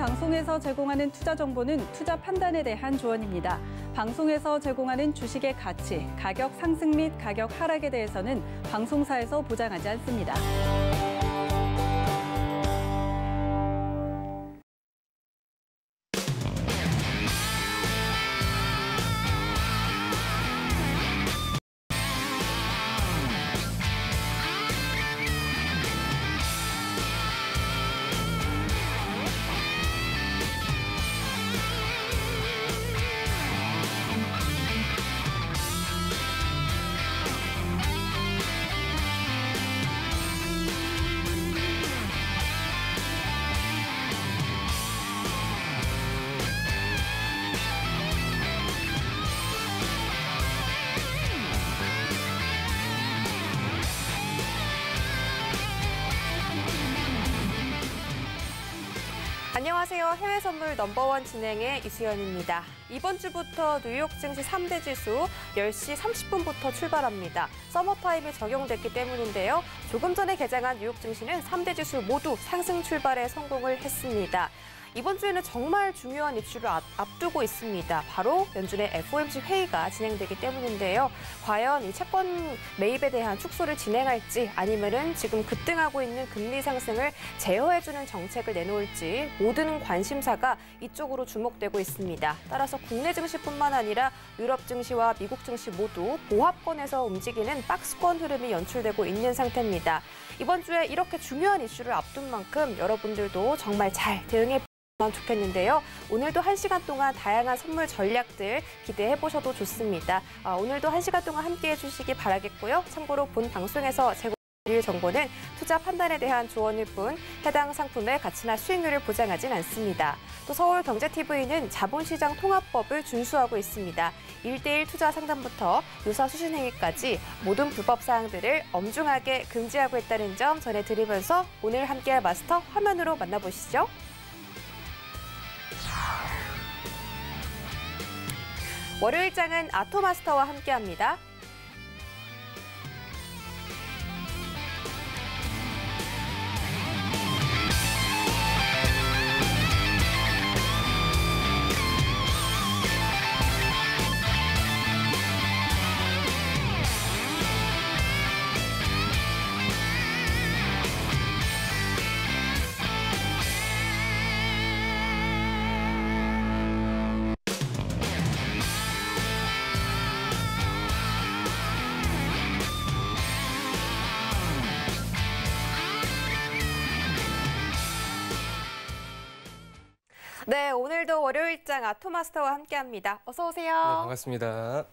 방송에서 제공하는 투자 정보는 투자 판단에 대한 조언입니다. 방송에서 제공하는 주식의 가치, 가격 상승 및 가격 하락에 대해서는 방송사에서 보장하지 않습니다. 안녕하세요. 해외 선물 넘버원 진행의 이수연입니다. 이번 주부터 뉴욕 증시 3대 지수 10시 30분부터 출발합니다. 서머타임이 적용됐기 때문인데요. 조금 전에 개장한 뉴욕 증시는 3대 지수 모두 상승 출발에 성공을 했습니다. 이번 주에는 정말 중요한 이슈를 앞두고 있습니다. 바로 연준의 FOMC 회의가 진행되기 때문인데요. 과연 이 채권 매입에 대한 축소를 진행할지 아니면은 지금 급등하고 있는 금리 상승을 제어해주는 정책을 내놓을지 모든 관심사가 이쪽으로 주목되고 있습니다. 따라서 국내 증시뿐만 아니라 유럽 증시와 미국 증시 모두 보합권에서 움직이는 박스권 흐름이 연출되고 있는 상태입니다. 이번 주에 이렇게 중요한 이슈를 앞둔 만큼 여러분들도 정말 잘 대응해 좋겠는데요. 오늘도 1시간 동안 다양한 선물 전략들 기대해보셔도 좋습니다. 오늘도 1시간 동안 함께해 주시기 바라겠고요. 참고로 본 방송에서 제공드릴 정보는 투자 판단에 대한 조언일 뿐 해당 상품의 가치나 수익률을 보장하진 않습니다. 또 서울경제TV는 자본시장 통합법을 준수하고 있습니다. 1:1 투자 상담부터 유사 수신 행위까지 모든 불법 사항들을 엄중하게 금지하고 있다는 점 전해드리면서 오늘 함께할 마스터 화면으로 만나보시죠. 월요일장은 아토마스터와 함께합니다. 네, 오늘도 월요일장 아토마스터와 함께합니다. 어서 오세요. 네, 반갑습니다.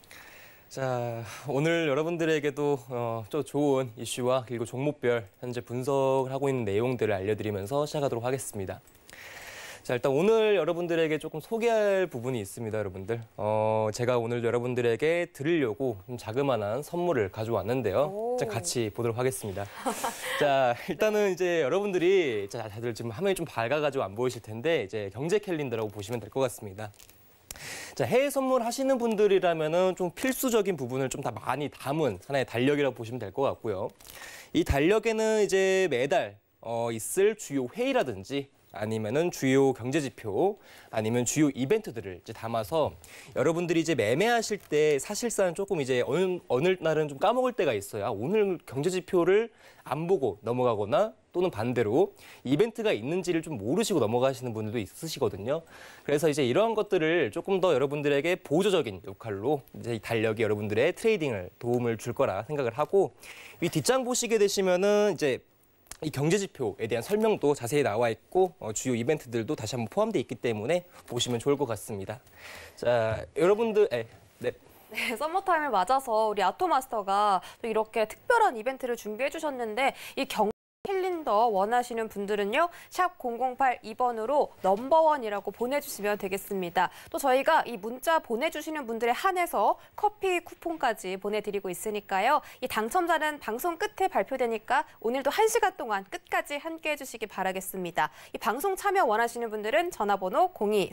자, 오늘 여러분들에게도 또 좋은 이슈와 그리고 종목별 현재 분석을 하고 있는 내용들을 알려드리면서 시작하도록 하겠습니다. 자, 일단 오늘 여러분들에게 조금 소개할 부분이 있습니다, 여러분들. 제가 오늘 여러분들에게 드리려고 좀 자그마한 선물을 가져왔는데요. 자, 같이 보도록 하겠습니다. 자, 일단은 이제 여러분들이 다들 지금 화면이 좀 밝아가지고 안 보이실 텐데 이제 경제 캘린더라고 보시면 될 것 같습니다. 자, 해외 선물 하시는 분들이라면은 좀 필수적인 부분을 좀 다 많이 담은 하나의 달력이라고 보시면 될 것 같고요. 이 달력에는 이제 매달 있을 주요 회의라든지 아니면은 주요 경제 지표, 아니면 주요 이벤트들을 이제 담아서 여러분들이 이제 매매하실 때 사실상 조금 이제 어느 날은 좀 까먹을 때가 있어요. 오늘 경제 지표를 안 보고 넘어가거나 또는 반대로 이벤트가 있는지를 좀 모르시고 넘어가시는 분들도 있으시거든요. 그래서 이제 이러한 것들을 조금 더 여러분들에게 보조적인 역할로 이제 이 달력이 여러분들의 트레이딩을 도움을 줄 거라 생각을 하고, 이 뒷장 보시게 되시면은 이제 이 경제 지표에 대한 설명도 자세히 나와 있고 주요 이벤트들도 다시 한번 포함되어 있기 때문에 보시면 좋을 것 같습니다. 자, 여러분들, 네. 네, 서머타임을 맞아서 우리 아토마스터가 또 이렇게 특별한 이벤트를 준비해 주셨는데 이 캘린더 원하시는 분들은요. 샵 0082번으로 넘버원이라고 보내주시면 되겠습니다. 또 저희가 이 문자 보내주시는 분들에 한해서 커피 쿠폰까지 보내드리고 있으니까요. 이 당첨자는 방송 끝에 발표되니까 오늘도 1시간 동안 끝까지 함께해 주시기 바라겠습니다. 이 방송 참여 원하시는 분들은 전화번호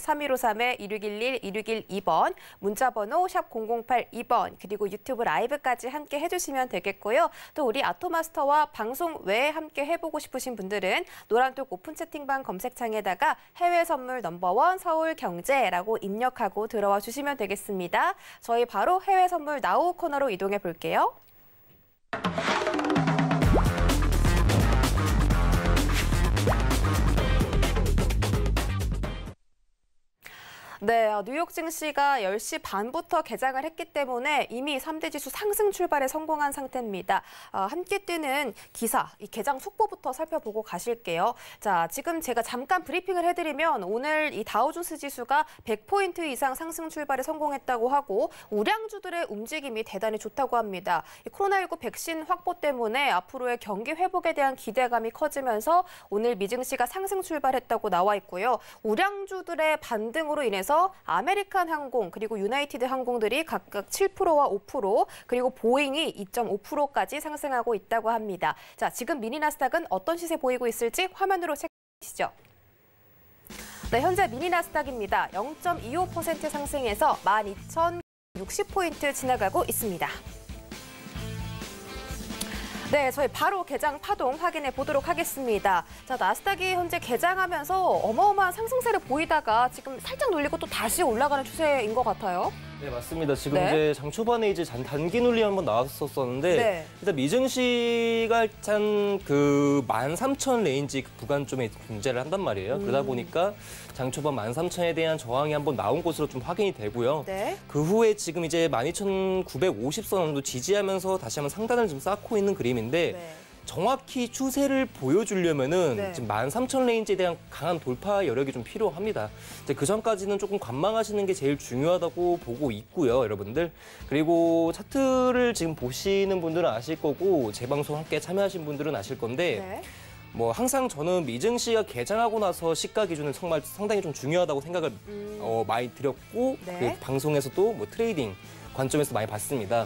02-3153-2611-2612번, 문자번호 샵 0082번, 그리고 유튜브 라이브까지 함께 해주시면 되겠고요. 또 우리 아토마스터와 방송 외에 함께 함께 해보고 싶으신 분들은 노란톡 오픈 채팅방 검색창에다가 해외 선물 넘버원 서울경제라고 입력하고 들어와 주시면 되겠습니다. 저희 바로 해외 선물 나우 코너로 이동해 볼게요. 네, 뉴욕 증시가 10시 반부터 개장을 했기 때문에 이미 3대 지수 상승 출발에 성공한 상태입니다. 함께 뜨는 기사, 이 개장 속보부터 살펴보고 가실게요. 자, 지금 제가 잠깐 브리핑을 해드리면 오늘 이 다우존스 지수가 100포인트 이상 상승 출발에 성공했다고 하고 우량주들의 움직임이 대단히 좋다고 합니다. 이 코로나19 백신 확보 때문에 앞으로의 경기 회복에 대한 기대감이 커지면서 오늘 미증시가 상승 출발했다고 나와 있고요. 우량주들의 반등으로 인해서 아메리칸 항공 그리고 유나이티드 항공들이 각각 7%와 5% 그리고 보잉이 2.5%까지 상승하고 있다고 합니다. 자, 지금 미니 나스닥은 어떤 시세 보이고 있을지 화면으로 체크해 주시죠. 네, 현재 미니 나스닥입니다. 0.25% 상승해서 12,060포인트 지나가고 있습니다. 네, 저희 바로 개장 파동 확인해 보도록 하겠습니다. 자, 나스닥이 현재 개장하면서 어마어마한 상승세를 보이다가 지금 살짝 놀리고 또 다시 올라가는 추세인 것 같아요. 네, 맞습니다. 지금 네. 이제 장 초반에 이제 단기 눌림 한번 나왔었는데 네. 일단 미증시가 일단 그 13,000 레인지 구간 쪽에 존재를 한단 말이에요. 그러다 보니까 장 초반 13,000에 대한 저항이 한번 나온 것으로 좀 확인이 되고요. 네. 그 후에 지금 이제 12,950선도 지지하면서 다시 한번 상단을 좀 쌓고 있는 그림인데 네. 정확히 추세를 보여주려면은 네. 지금 13,000 레인지에 대한 강한 돌파 여력이 좀 필요합니다. 이제 그 전까지는 조금 관망하시는 게 제일 중요하다고 보고 있고요, 여러분들. 그리고 차트를 지금 보시는 분들은 아실 거고 제 방송 함께 참여하신 분들은 아실 건데 네. 뭐 항상 저는 미증시가 개장하고 나서 시가 기준을 정말 상당히 좀 중요하다고 생각을 많이 드렸고 네. 그 방송에서도 뭐 트레이딩 관점에서 많이 봤습니다.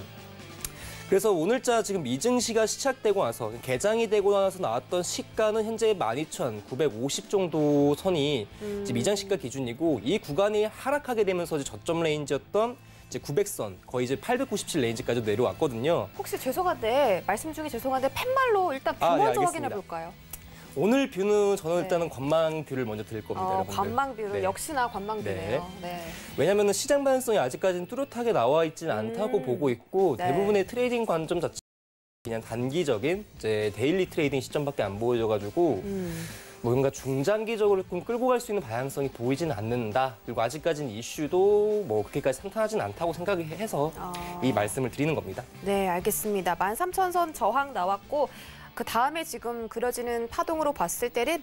그래서 오늘자 지금 미증시가 시작되고 나서 개장이 되고 나서 나왔던 시가는 현재 12,950 정도 선이 이제 미장 시가 기준이고 이 구간이 하락하게 되면서 이제 저점 레인지였던 이제 900선 거의 이제 897 레인지까지 내려왔거든요. 혹시 죄송한데 말씀 중에 죄송한데 팻말로 일단 뷰 네, 먼저 알겠습니다. 확인해 볼까요? 오늘 뷰는 저는 네. 일단은 관망 뷰를 먼저 드릴 겁니다, 여러분들. 관망뷰를 네. 역시나 관망뷰네요. 네. 왜냐하면 시장 반응성이 아직까지는 뚜렷하게 나와 있지는 않다고 보고 있고 네. 대부분의 트레이딩 관점 자체가 그냥 단기적인 이제 데일리 트레이딩 시점밖에 안 보여져가지고 뭔가 중장기적으로 좀 끌고 갈 수 있는 방향성이 보이지는 않는다. 그리고 아직까지는 이슈도 뭐 그렇게까지 탄탄하진 않다고 생각해서 이 말씀을 드리는 겁니다. 네, 알겠습니다. 13,000선 저항 나왔고 그 다음에 지금 그려지는 파동으로 봤을 때는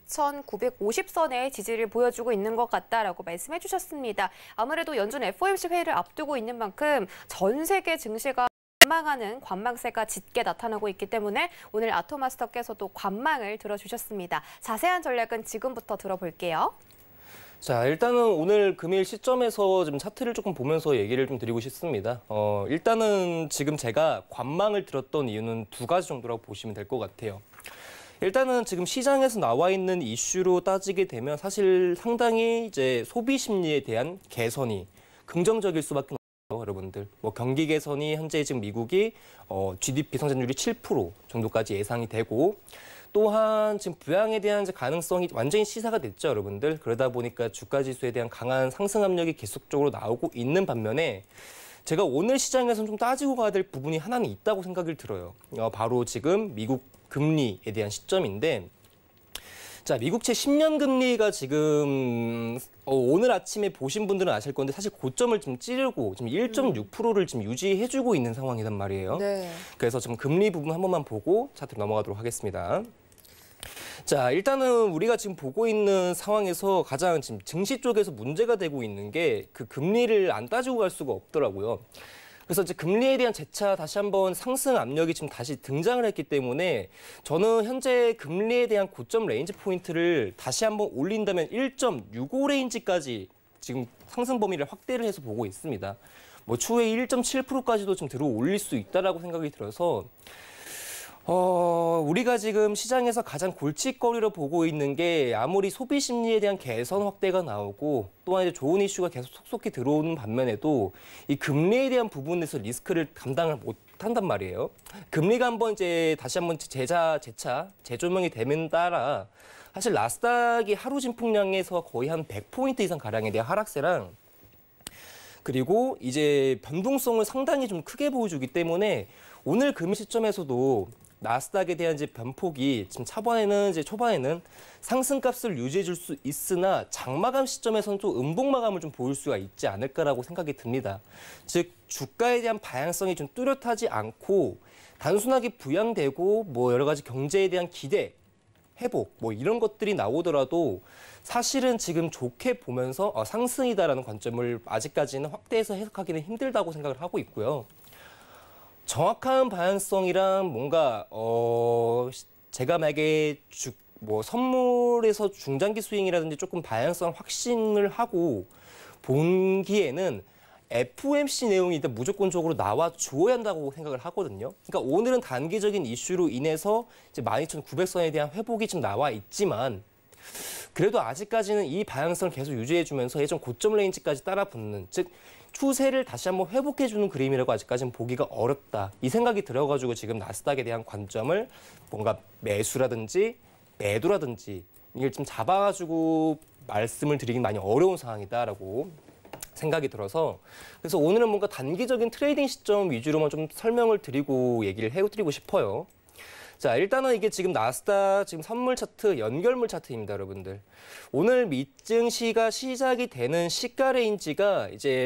12,950선의 지지를 보여주고 있는 것 같다라고 말씀해 주셨습니다. 아무래도 연준 FOMC 회의를 앞두고 있는 만큼 전 세계 증시가 관망하는 관망세가 짙게 나타나고 있기 때문에 오늘 아토마스터께서도 관망을 들어주셨습니다. 자세한 전략은 지금부터 들어볼게요. 자, 일단은 오늘 금일 시점에서 좀 차트를 조금 보면서 얘기를 좀 드리고 싶습니다. 일단은 지금 제가 관망을 들었던 이유는 두 가지 정도라고 보시면 될 것 같아요. 일단은 지금 시장에서 나와 있는 이슈로 따지게 되면 사실 상당히 이제 소비 심리에 대한 개선이 긍정적일 수밖에 없어요, 여러분들. 뭐 경기 개선이 현재 지금 미국이 GDP 성장률이 7% 정도까지 예상이 되고 또한 지금 부양에 대한 가능성이 완전히 시사가 됐죠, 여러분들. 그러다 보니까 주가 지수에 대한 강한 상승 압력이 계속적으로 나오고 있는 반면에 제가 오늘 시장에서는 좀 따지고 가야 될 부분이 하나는 있다고 생각이 들어요. 바로 지금 미국 금리에 대한 시점인데 자, 미국채 10년 금리가 지금 오늘 아침에 보신 분들은 아실 건데 사실 고점을 좀 찌르고 지금 1.6%를 지금 유지해주고 있는 상황이란 말이에요. 네. 그래서 지금 금리 부분 한 번만 보고 차트로 넘어가도록 하겠습니다. 자, 일단은 우리가 지금 보고 있는 상황에서 가장 지금 증시 쪽에서 문제가 되고 있는 게 그 금리를 안 따지고 갈 수가 없더라고요. 그래서 이제 금리에 대한 재차 다시 한번 상승 압력이 지금 다시 등장을 했기 때문에 저는 현재 금리에 대한 고점 레인지 포인트를 다시 한번 올린다면 1.65 레인지까지 지금 상승 범위를 확대를 해서 보고 있습니다. 뭐 추후에 1.7%까지도 좀 들어 올릴 수 있다라고 생각이 들어서 우리가 지금 시장에서 가장 골칫거리로 보고 있는 게 아무리 소비 심리에 대한 개선 확대가 나오고 또한 이제 좋은 이슈가 계속 속속히 들어오는 반면에도 이 금리에 대한 부분에서 리스크를 감당을 못 한단 말이에요. 금리가 다시 한번 재조명이 되면 따라 사실 나스닥이 하루 진폭량에서 거의 한 100포인트 이상 가량에 대한 하락세랑 그리고 이제 변동성을 상당히 좀 크게 보여주기 때문에 오늘 금일 시점에서도 나스닥에 대한 이제 변폭이 지금 초반에는 상승값을 유지해 줄 수 있으나 장마감 시점에서는 또 음봉 마감을 좀 보일 수가 있지 않을까라고 생각이 듭니다. 즉 주가에 대한 방향성이 좀 뚜렷하지 않고 단순하게 부양되고 뭐 여러 가지 경제에 대한 기대, 회복 뭐 이런 것들이 나오더라도 사실은 지금 좋게 보면서 상승이다라는 관점을 아직까지는 확대해서 해석하기는 힘들다고 생각을 하고 있고요. 정확한 방향성이랑 뭔가 제가 만약에 선물에서 중장기 스윙이라든지 조금 방향성 확신을 하고 본기에는 FOMC 내용이 일단 무조건적으로 나와 주어야 한다고 생각을 하거든요. 그러니까 오늘은 단기적인 이슈로 인해서 이제 12,900선에 대한 회복이 좀 나와 있지만 그래도 아직까지는 이 방향성을 계속 유지해주면서 예전 고점 레인지까지 따라붙는, 즉 추세를 다시 한번 회복해주는 그림이라고 아직까지는 보기가 어렵다. 이 생각이 들어가지고 지금 나스닥에 대한 관점을 뭔가 매수라든지 매도라든지 이걸 좀 잡아가지고 말씀을 드리긴 많이 어려운 상황이다라고 생각이 들어서 그래서 오늘은 뭔가 단기적인 트레이딩 시점 위주로만 좀 설명을 드리고 얘기를 해드리고 싶어요. 자, 일단은 이게 지금 나스닥 지금 선물 차트, 연결물 차트입니다, 여러분들. 오늘 밑증시가 시작이 되는 시가 레인지가 이제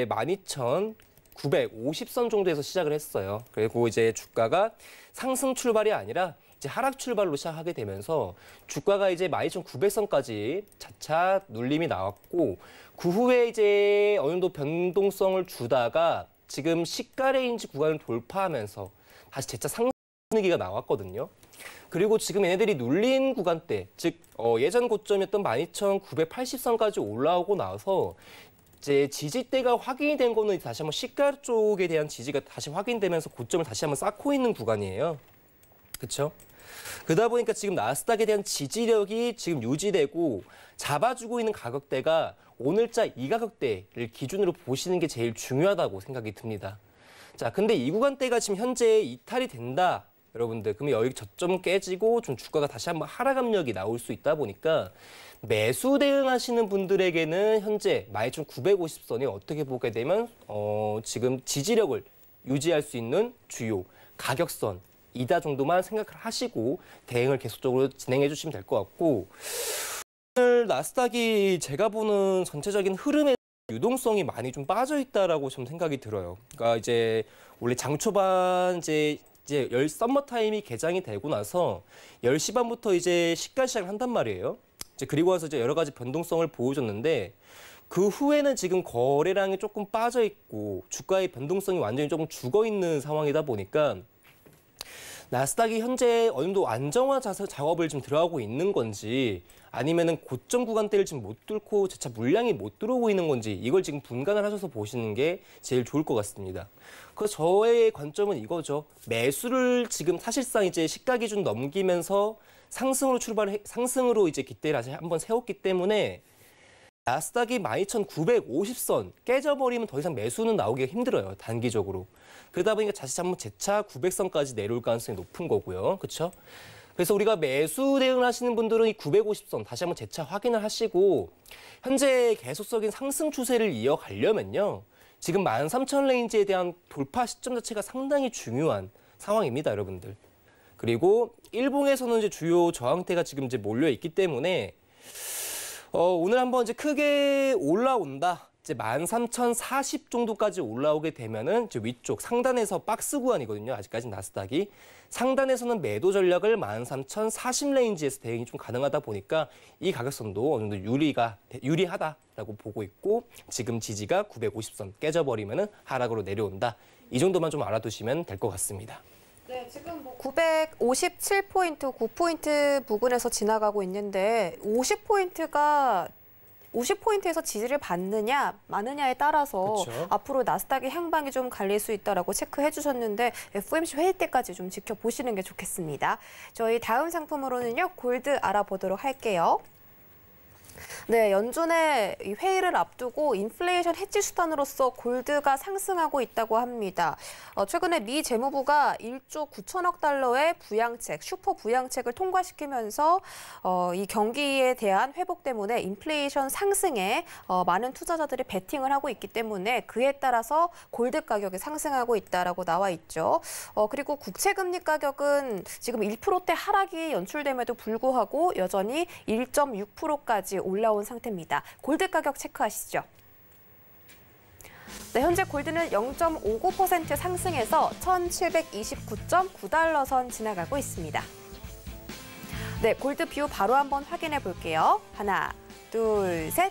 12,950선 정도에서 시작을 했어요. 그리고 이제 주가가 상승 출발이 아니라 이제 하락 출발로 시작하게 되면서 주가가 이제 12,900선까지 차차 눌림이 나왔고 그 후에 이제 어느 정도 변동성을 주다가 지금 시가 레인지 구간을 돌파하면서 다시 재차 상승 분위기가 나왔거든요. 그리고 지금 얘네들이 눌린 구간대, 즉 예전 고점이었던 12,980선까지 올라오고 나서 이제 지지대가 확인이 된 거는 다시 한번 시가 쪽에 대한 지지가 다시 확인되면서 고점을 다시 한번 쌓고 있는 구간이에요. 그렇죠? 그러다 보니까 지금 나스닥에 대한 지지력이 지금 유지되고 잡아주고 있는 가격대가 오늘자 이 가격대를 기준으로 보시는 게 제일 중요하다고 생각이 듭니다. 자, 근데 이 구간대가 지금 현재 이탈이 된다. 여러분들, 그러면 여기 저점 깨지고 좀 주가가 다시 한번 하락 압력이 나올 수 있다 보니까 매수 대응하시는 분들에게는 현재 12,950선이 어떻게 보게 되면 지금 지지력을 유지할 수 있는 주요 가격선 이다 정도만 생각을 하시고 대응을 계속적으로 진행해 주시면 될 것 같고 오늘 나스닥이 제가 보는 전체적인 흐름에 유동성이 많이 좀 빠져 있다라고 좀 생각이 들어요. 그러니까 이제 원래 장 초반 이제 썸머 타임이 개장이 되고 나서 10시 반부터 이제 시가 시작을 한단 말이에요. 이제 그리고 와서 이제 여러 가지 변동성을 보여줬는데 그 후에는 지금 거래량이 조금 빠져 있고 주가의 변동성이 완전히 조금 죽어 있는 상황이다 보니까 나스닥이 현재 어느 정도 안정화 작업을 좀 들어가고 있는 건지 아니면은 고점 구간대를 지금 못 뚫고 재차 물량이 못 들어오고 있는 건지 이걸 지금 분간을 하셔서 보시는 게 제일 좋을 것 같습니다. 그래서 저의 관점은 이거죠. 매수를 지금 사실상 이제 시가 기준 넘기면서 상승으로 이제 기대를 다시 한번 세웠기 때문에 나스닥이 12,950선 깨져버리면 더 이상 매수는 나오기가 힘들어요. 단기적으로. 그러다 보니까 다시 한번 재차 900선까지 내려올 가능성이 높은 거고요. 그렇죠? 그래서 우리가 매수 대응을 하시는 분들은 이 950선 다시 한번 재차 확인을 하시고 현재 계속적인 상승 추세를 이어가려면요. 지금 13,000 레인지에 대한 돌파 시점 자체가 상당히 중요한 상황입니다, 여러분들. 그리고 일봉에서는 이제 주요 저항대가 지금 이제 몰려 있기 때문에 오늘 한번 이제 크게 올라온다. 이제 13,040 정도까지 올라오게 되면은 이제 위쪽 상단에서 박스 구간이거든요. 아직까지 나스닥이. 상단에서는 매도 전략을 13,040 레인지에서 대응이 좀 가능하다 보니까 이 가격선도 어느 정도 유리하다라고 보고 있고 지금 지지가 950선 깨져버리면은 하락으로 내려온다. 이 정도만 좀 알아두시면 될 것 같습니다. 네, 지금 957포인트, 9포인트 부근에서 지나가고 있는데 50포인트가 50포인트에서 지지를 받느냐 마느냐에 따라서 그쵸. 앞으로 나스닥의 향방이 좀 갈릴 수 있다라고 체크해 주셨는데 FOMC 회의 때까지 좀 지켜보시는 게 좋겠습니다. 저희 다음 상품으로는요. 골드 알아보도록 할게요. 네, 연준의 이 회의를 앞두고 인플레이션 해지 수단으로서 골드가 상승하고 있다고 합니다. 최근에 미 재무부가 1조 9천억 달러의 부양책, 슈퍼 부양책을 통과시키면서 이 경기에 대한 회복 때문에 인플레이션 상승에 많은 투자자들이 베팅을 하고 있기 때문에 그에 따라서 골드 가격이 상승하고 있다라고 나와 있죠. 그리고 국채 금리 가격은 지금 1%대 하락이 연출됨에도 불구하고 여전히 1.6%까지 올라온 상태입니다. 골드 가격 체크하시죠. 네, 현재 골드는 0.59% 상승해서 1,729.9달러 선 지나가고 있습니다. 네, 골드 뷰 바로 한번 확인해 볼게요. 하나, 둘, 셋.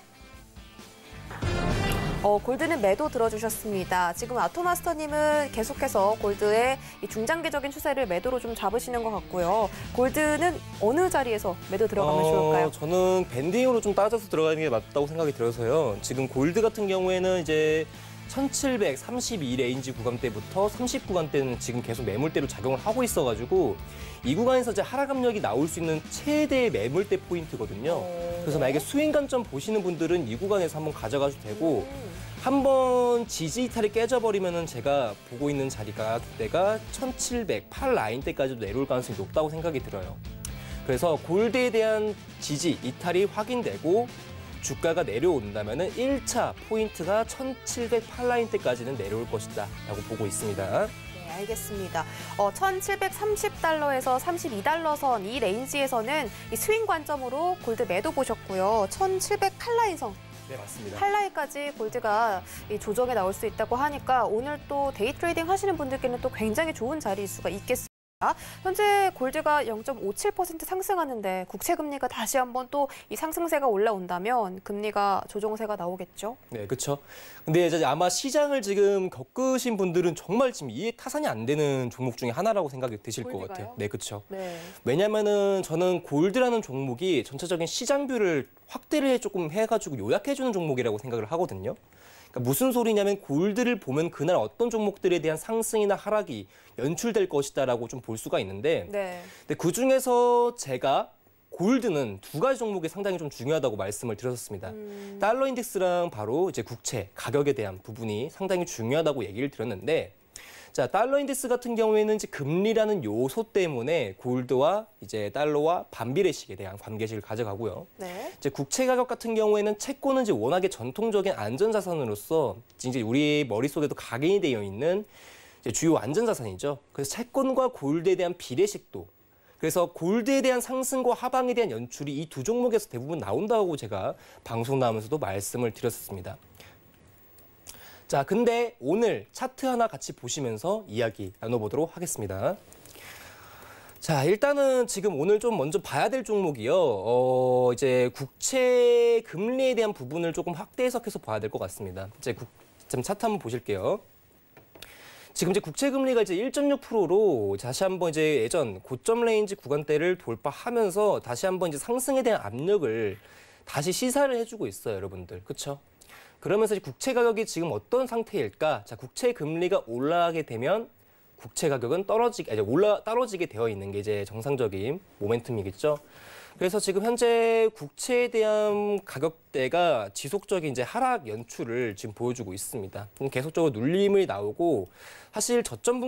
골드는 매도 들어주셨습니다. 지금 아토마스터님은 계속해서 골드의 이 중장기적인 추세를 매도로 좀 잡으시는 것 같고요. 골드는 어느 자리에서 매도 들어가면 좋을까요? 저는 밴딩으로 좀 따져서 들어가는 게 맞다고 생각이 들어서요. 지금 골드 같은 경우에는 이제 1732 레인지 구간대부터 30 구간대는 지금 계속 매물대로 작용을 하고 있어가지고 이 구간에서 이제 하락 압력이 나올 수 있는 최대의 매물대 포인트거든요. 그래서 만약에 스윙 관점 보시는 분들은 이 구간에서 한번 가져가도 되고 한번 지지 이탈이 깨져버리면은 제가 보고 있는 자리가 그때가 1708 라인대까지도 내려올 가능성이 높다고 생각이 들어요. 그래서 골드에 대한 지지 이탈이 확인되고 주가가 내려온다면은 1차 포인트가 1708 라인대까지는 내려올 것이다 라고 보고 있습니다. 네, 알겠습니다. 1,730달러에서 32달러 선 이 레인지에서는 이 스윙 관점으로 골드 매도 보셨고요. 1,708 라인 선. 네, 맞습니다. 8라인까지 골드가 이 조정에 나올 수 있다고 하니까 오늘 또 데이 트레이딩 하시는 분들께는 또 굉장히 좋은 자리일 수가 있겠습니다. 현재 골드가 0.57% 상승하는데 국채 금리가 다시 한번 또 이 상승세가 올라온다면 금리가 조정세가 나오겠죠? 네, 그렇죠. 근데 이제 아마 시장을 지금 겪으신 분들은 정말 지금 이해 타산이 안 되는 종목 중에 하나라고 생각이 드실 골드가요? 것 같아요. 네, 그렇죠. 네. 왜냐면은 저는 골드라는 종목이 전체적인 시장뷰를 확대를 조금 해가지고 요약해주는 종목이라고 생각을 하거든요. 그러니까 무슨 소리냐면 골드를 보면 그날 어떤 종목들에 대한 상승이나 하락이 연출될 것이다라고 좀 볼 수가 있는데, 네. 근데 그 중에서 제가 골드는 두 가지 종목이 상당히 좀 중요하다고 말씀을 드렸었습니다. 달러 인덱스랑 바로 이제 국채 가격에 대한 부분이 상당히 중요하다고 얘기를 드렸는데, 자, 달러 인덱스 같은 경우에는 이제 금리라는 요소 때문에 골드와 이제 달러와 반비례식에 대한 관계식을 가져가고요. 네. 이제 국채 가격 같은 경우에는 채권은 이제 워낙에 전통적인 안전자산으로서 이제 우리 머릿속에도 각인이 되어 있는 이제 주요 안전자산이죠. 그래서 채권과 골드에 대한 비례식도, 그래서 골드에 대한 상승과 하방에 대한 연출이 이 두 종목에서 대부분 나온다고 제가 방송 나오면서도 말씀을 드렸었습니다. 자, 근데 오늘 차트 하나 같이 보시면서 이야기 나눠보도록 하겠습니다. 자, 일단은 지금 오늘 좀 먼저 봐야 될 종목이요. 이제 국채 금리에 대한 부분을 조금 확대 해석해서 봐야 될 것 같습니다. 이제 좀 차트 한번 보실게요. 지금 이제 국채 금리가 이제 1.6%로 다시 한번 이제 예전 고점 레인지 구간대를 돌파하면서 다시 한번 이제 상승에 대한 압력을 다시 시사를 해주고 있어요, 여러분들. 그렇죠? 그러면서 국채 가격이 지금 어떤 상태일까? 자, 국채 금리가 올라가게 되면 국채 가격은 떨어지게 되어 있는 게 이제 정상적인 모멘텀이겠죠. 그래서 지금 현재 국채에 대한 가격대가 지속적인 이제 하락 연출을 지금 보여주고 있습니다. 계속적으로 눌림이 나오고 사실 저점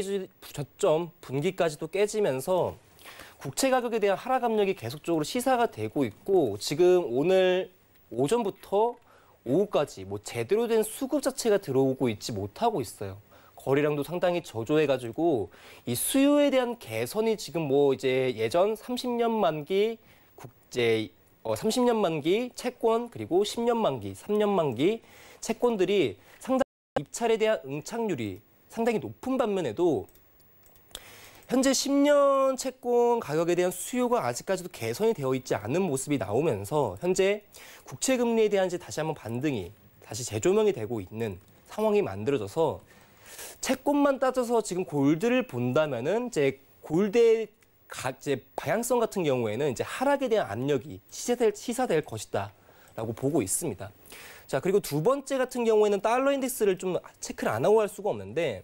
분기까지도 깨지면서 국채 가격에 대한 하락 압력이 계속적으로 시사가 되고 있고, 지금 오늘 오전부터 오후까지 뭐 제대로 된 수급 자체가 들어오고 있지 못하고 있어요. 거래량도 상당히 저조해가지고 이 수요에 대한 개선이 지금 뭐 이제 예전 30년 만기 국제 30년 만기 채권 그리고 10년 만기, 3년 만기 채권들이 상당히 입찰에 대한 응착률이 상당히 높은 반면에도 현재 10년 채권 가격에 대한 수요가 아직까지도 개선이 되어 있지 않은 모습이 나오면서 현재 국채 금리에 대한 이제 다시 한번 반등이 다시 재조명이 되고 있는 상황이 만들어져서 채권만 따져서 지금 골드를 본다면은 이제 골드의 이제 방향성 같은 경우에는 이제 하락에 대한 압력이 시사될 것이다 있다라고 보고 있습니다. 자, 그리고 두 번째 같은 경우에는 달러 인덱스를 좀 체크를 안 하고 할 수가 없는데,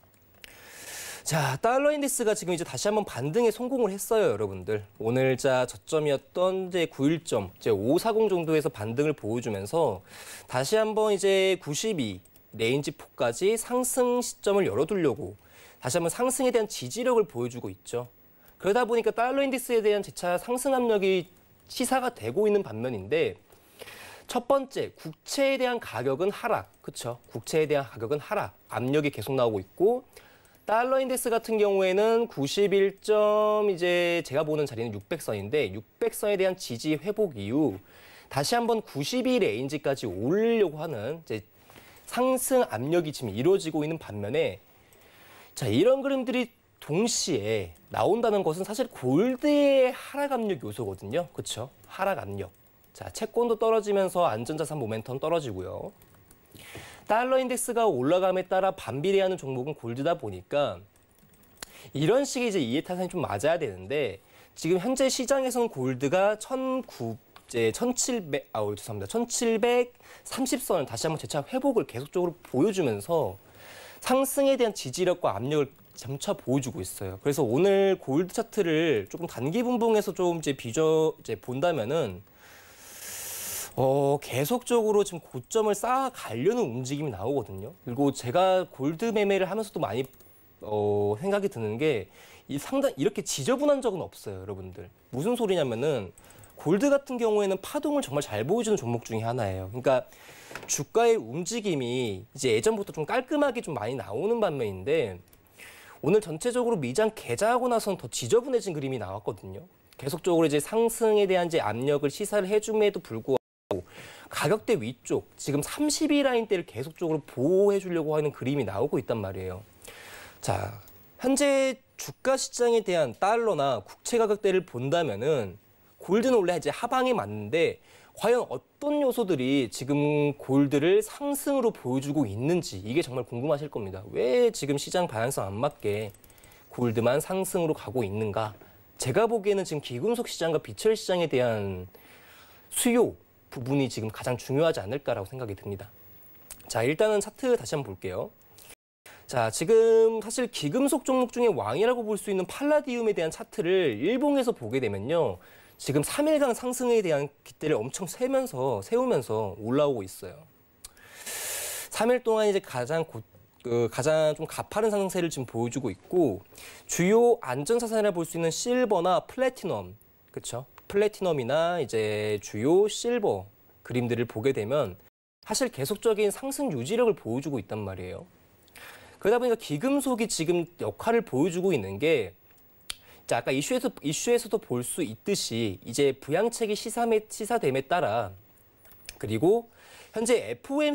자, 달러 인덱스가 지금 이제 다시 한번 반등에 성공을 했어요, 여러분들. 오늘자 저점이었던 이제 91점, 이제 540 정도에서 반등을 보여주면서 다시 한번 이제 92 레인지 포까지 상승 시점을 열어두려고 다시 한번 상승에 대한 지지력을 보여주고 있죠. 그러다 보니까 달러 인덱스에 대한 재차 상승 압력이 시사가 되고 있는 반면인데, 첫 번째, 국채에 대한 가격은 하락, 그렇죠? 국채에 대한 가격은 하락, 압력이 계속 나오고 있고, 달러 인덱스 같은 경우에는 91점, 이제 제가 보는 자리는 600선인데 600선에 대한 지지 회복 이후 다시 한번 92 레인지까지 올리려고 하는 이제 상승 압력이 지금 이루어지고 있는 반면에, 자, 이런 그림들이 동시에 나온다는 것은 사실 골드의 하락 압력 요소거든요. 그렇죠? 하락 압력. 자, 채권도 떨어지면서 안전자산 모멘텀 떨어지고요. 달러 인덱스가 올라감에 따라 반비례하는 종목은 골드다 보니까 이런 식의 이제 이해타산이 좀 맞아야 되는데, 지금 현재 시장에서는 골드가 1730선을 다시 한번 재차 회복을 계속적으로 보여주면서 상승에 대한 지지력과 압력을 점차 보여주고 있어요. 그래서 오늘 골드 차트를 조금 단기 분봉에서 좀 이제 본다면은 계속적으로 지금 고점을 쌓아가려는 움직임이 나오거든요. 그리고 제가 골드 매매를 하면서도 많이 생각이 드는 게, 상당히 이렇게 지저분한 적은 없어요, 여러분들. 무슨 소리냐면은 골드 같은 경우에는 파동을 정말 잘 보여주는 종목 중에 하나예요. 그러니까 주가의 움직임이 이제 예전부터 좀 깔끔하게 좀 많이 나오는 반면인데, 오늘 전체적으로 미장 개장하고 나서는 더 지저분해진 그림이 나왔거든요. 계속적으로 이제 상승에 대한 이제 압력을 시사를 해줌에도 불구하고 가격대 위쪽, 지금 32 라인대를 계속적으로 보호해 주려고 하는 그림이 나오고 있단 말이에요. 자, 현재 주가 시장에 대한 달러나 국채 가격대를 본다면은 골드는 원래 이제 하방에 맞는데, 과연 어떤 요소들이 지금 골드를 상승으로 보여주고 있는지 이게 정말 궁금하실 겁니다. 왜 지금 시장 방향성 안 맞게 골드만 상승으로 가고 있는가? 제가 보기에는 지금 기금속 시장과 비철 시장에 대한 수요 부분이 지금 가장 중요하지 않을까라고 생각이 듭니다. 자, 일단은 차트 다시 한번 볼게요. 자, 지금 사실 기금속 종목 중에 왕이라고 볼 수 있는 팔라디움에 대한 차트를 일봉에서 보게 되면요, 지금 3일간 상승에 대한 기대를 엄청 세우면서 올라오고 있어요. 3일 동안 이제 가장 좀 가파른 상승세를 지금 보여주고 있고, 주요 안전자산이라 볼 수 있는 실버나 플래티넘, 그렇죠? 플래티넘이나 이제 주요 실버 그림들을 보게 되면 사실 계속적인 상승 유지력을 보여주고 있단 말이에요. 그러다 보니까 기금속이 지금 역할을 보여주고 있는 게, 자, 아까 이슈에서도 볼 수 있듯이 이제 부양책이 시사됨에 따라, 그리고 현재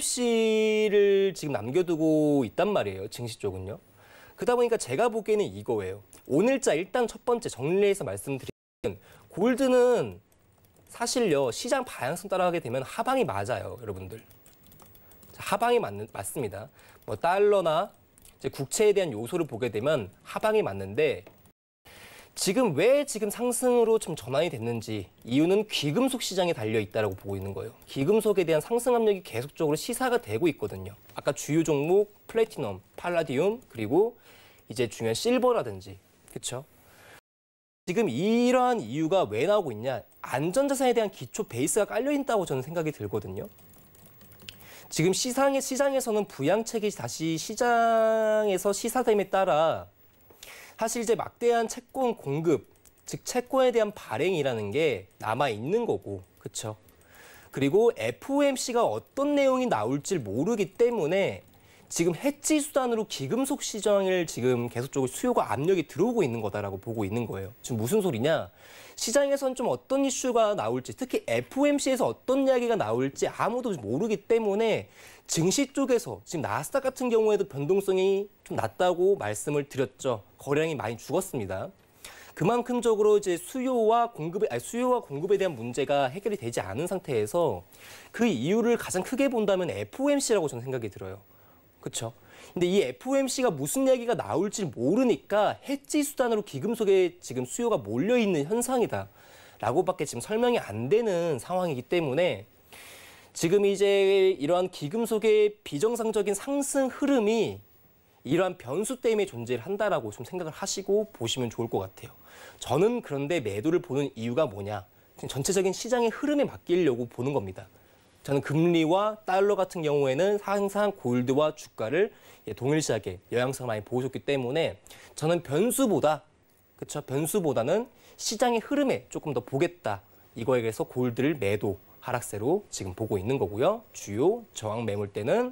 FOMC를 지금 남겨두고 있단 말이에요, 증시 쪽은요. 그러다 보니까 제가 보기에는 이거예요. 오늘자 일단 첫 번째 정리해서 말씀드리면, 골드는 사실요, 시장 방향성 따라가게 되면 하방이 맞아요, 여러분들. 하방이 맞습니다. 뭐 달러나 이제 국채에 대한 요소를 보게 되면 하방이 맞는데, 지금 왜 지금 상승으로 좀 전환이 됐는지 이유는 귀금속 시장에 달려 있다라고 보고 있는 거예요. 귀금속에 대한 상승 압력이 계속적으로 시사가 되고 있거든요. 아까 주요 종목 플래티넘, 팔라디움, 그리고 이제 중요한 실버라든지, 그렇죠? 지금 이러한 이유가 왜 나오고 있냐? 안전자산에 대한 기초 베이스가 깔려 있다고 저는 생각이 들거든요. 지금 시장에서는 부양책이 다시 시장에서 시사됨에 따라 사실 이제 막대한 채권 공급, 즉 채권에 대한 발행이라는 게 남아 있는 거고, 그렇죠? 그리고 FOMC가 어떤 내용이 나올지 모르기 때문에 지금 해지 수단으로 기금속 시장을 지금 계속적으로 수요가 압력이 들어오고 있는 거다라고 보고 있는 거예요. 지금 무슨 소리냐? 시장에선 좀 어떤 이슈가 나올지, 특히 FOMC에서 어떤 이야기가 나올지 아무도 모르기 때문에 증시 쪽에서 지금 나스닥 같은 경우에도 변동성이 좀 낮다고 말씀을 드렸죠. 거래량이 많이 죽었습니다. 그만큼적으로 이제 수요와 공급에 대한 문제가 해결이 되지 않은 상태에서 그 이유를 가장 크게 본다면 FOMC라고 저는 생각이 들어요. 그렇죠? 근데 이 FOMC가 무슨 얘기가 나올지 모르니까 해지 수단으로 기금속에 지금 수요가 몰려 있는 현상이다 라고밖에 지금 설명이 안 되는 상황이기 때문에 지금 이제 이러한 기금속의 비정상적인 상승 흐름이 이러한 변수 때문에 존재를 한다라고 좀 생각을 하시고 보시면 좋을 것 같아요. 저는 그런데 매도를 보는 이유가 뭐냐? 전체적인 시장의 흐름에 맡기려고 보는 겁니다. 저는 금리와 달러 같은 경우에는 항상 골드와 주가를 동일시하게 영향성을 많이 보여줬기 때문에 저는 변수보다는 시장의 흐름에 조금 더 보겠다. 이거에 대해서 골드를 매도 하락세로 지금 보고 있는 거고요. 주요 저항 매물대는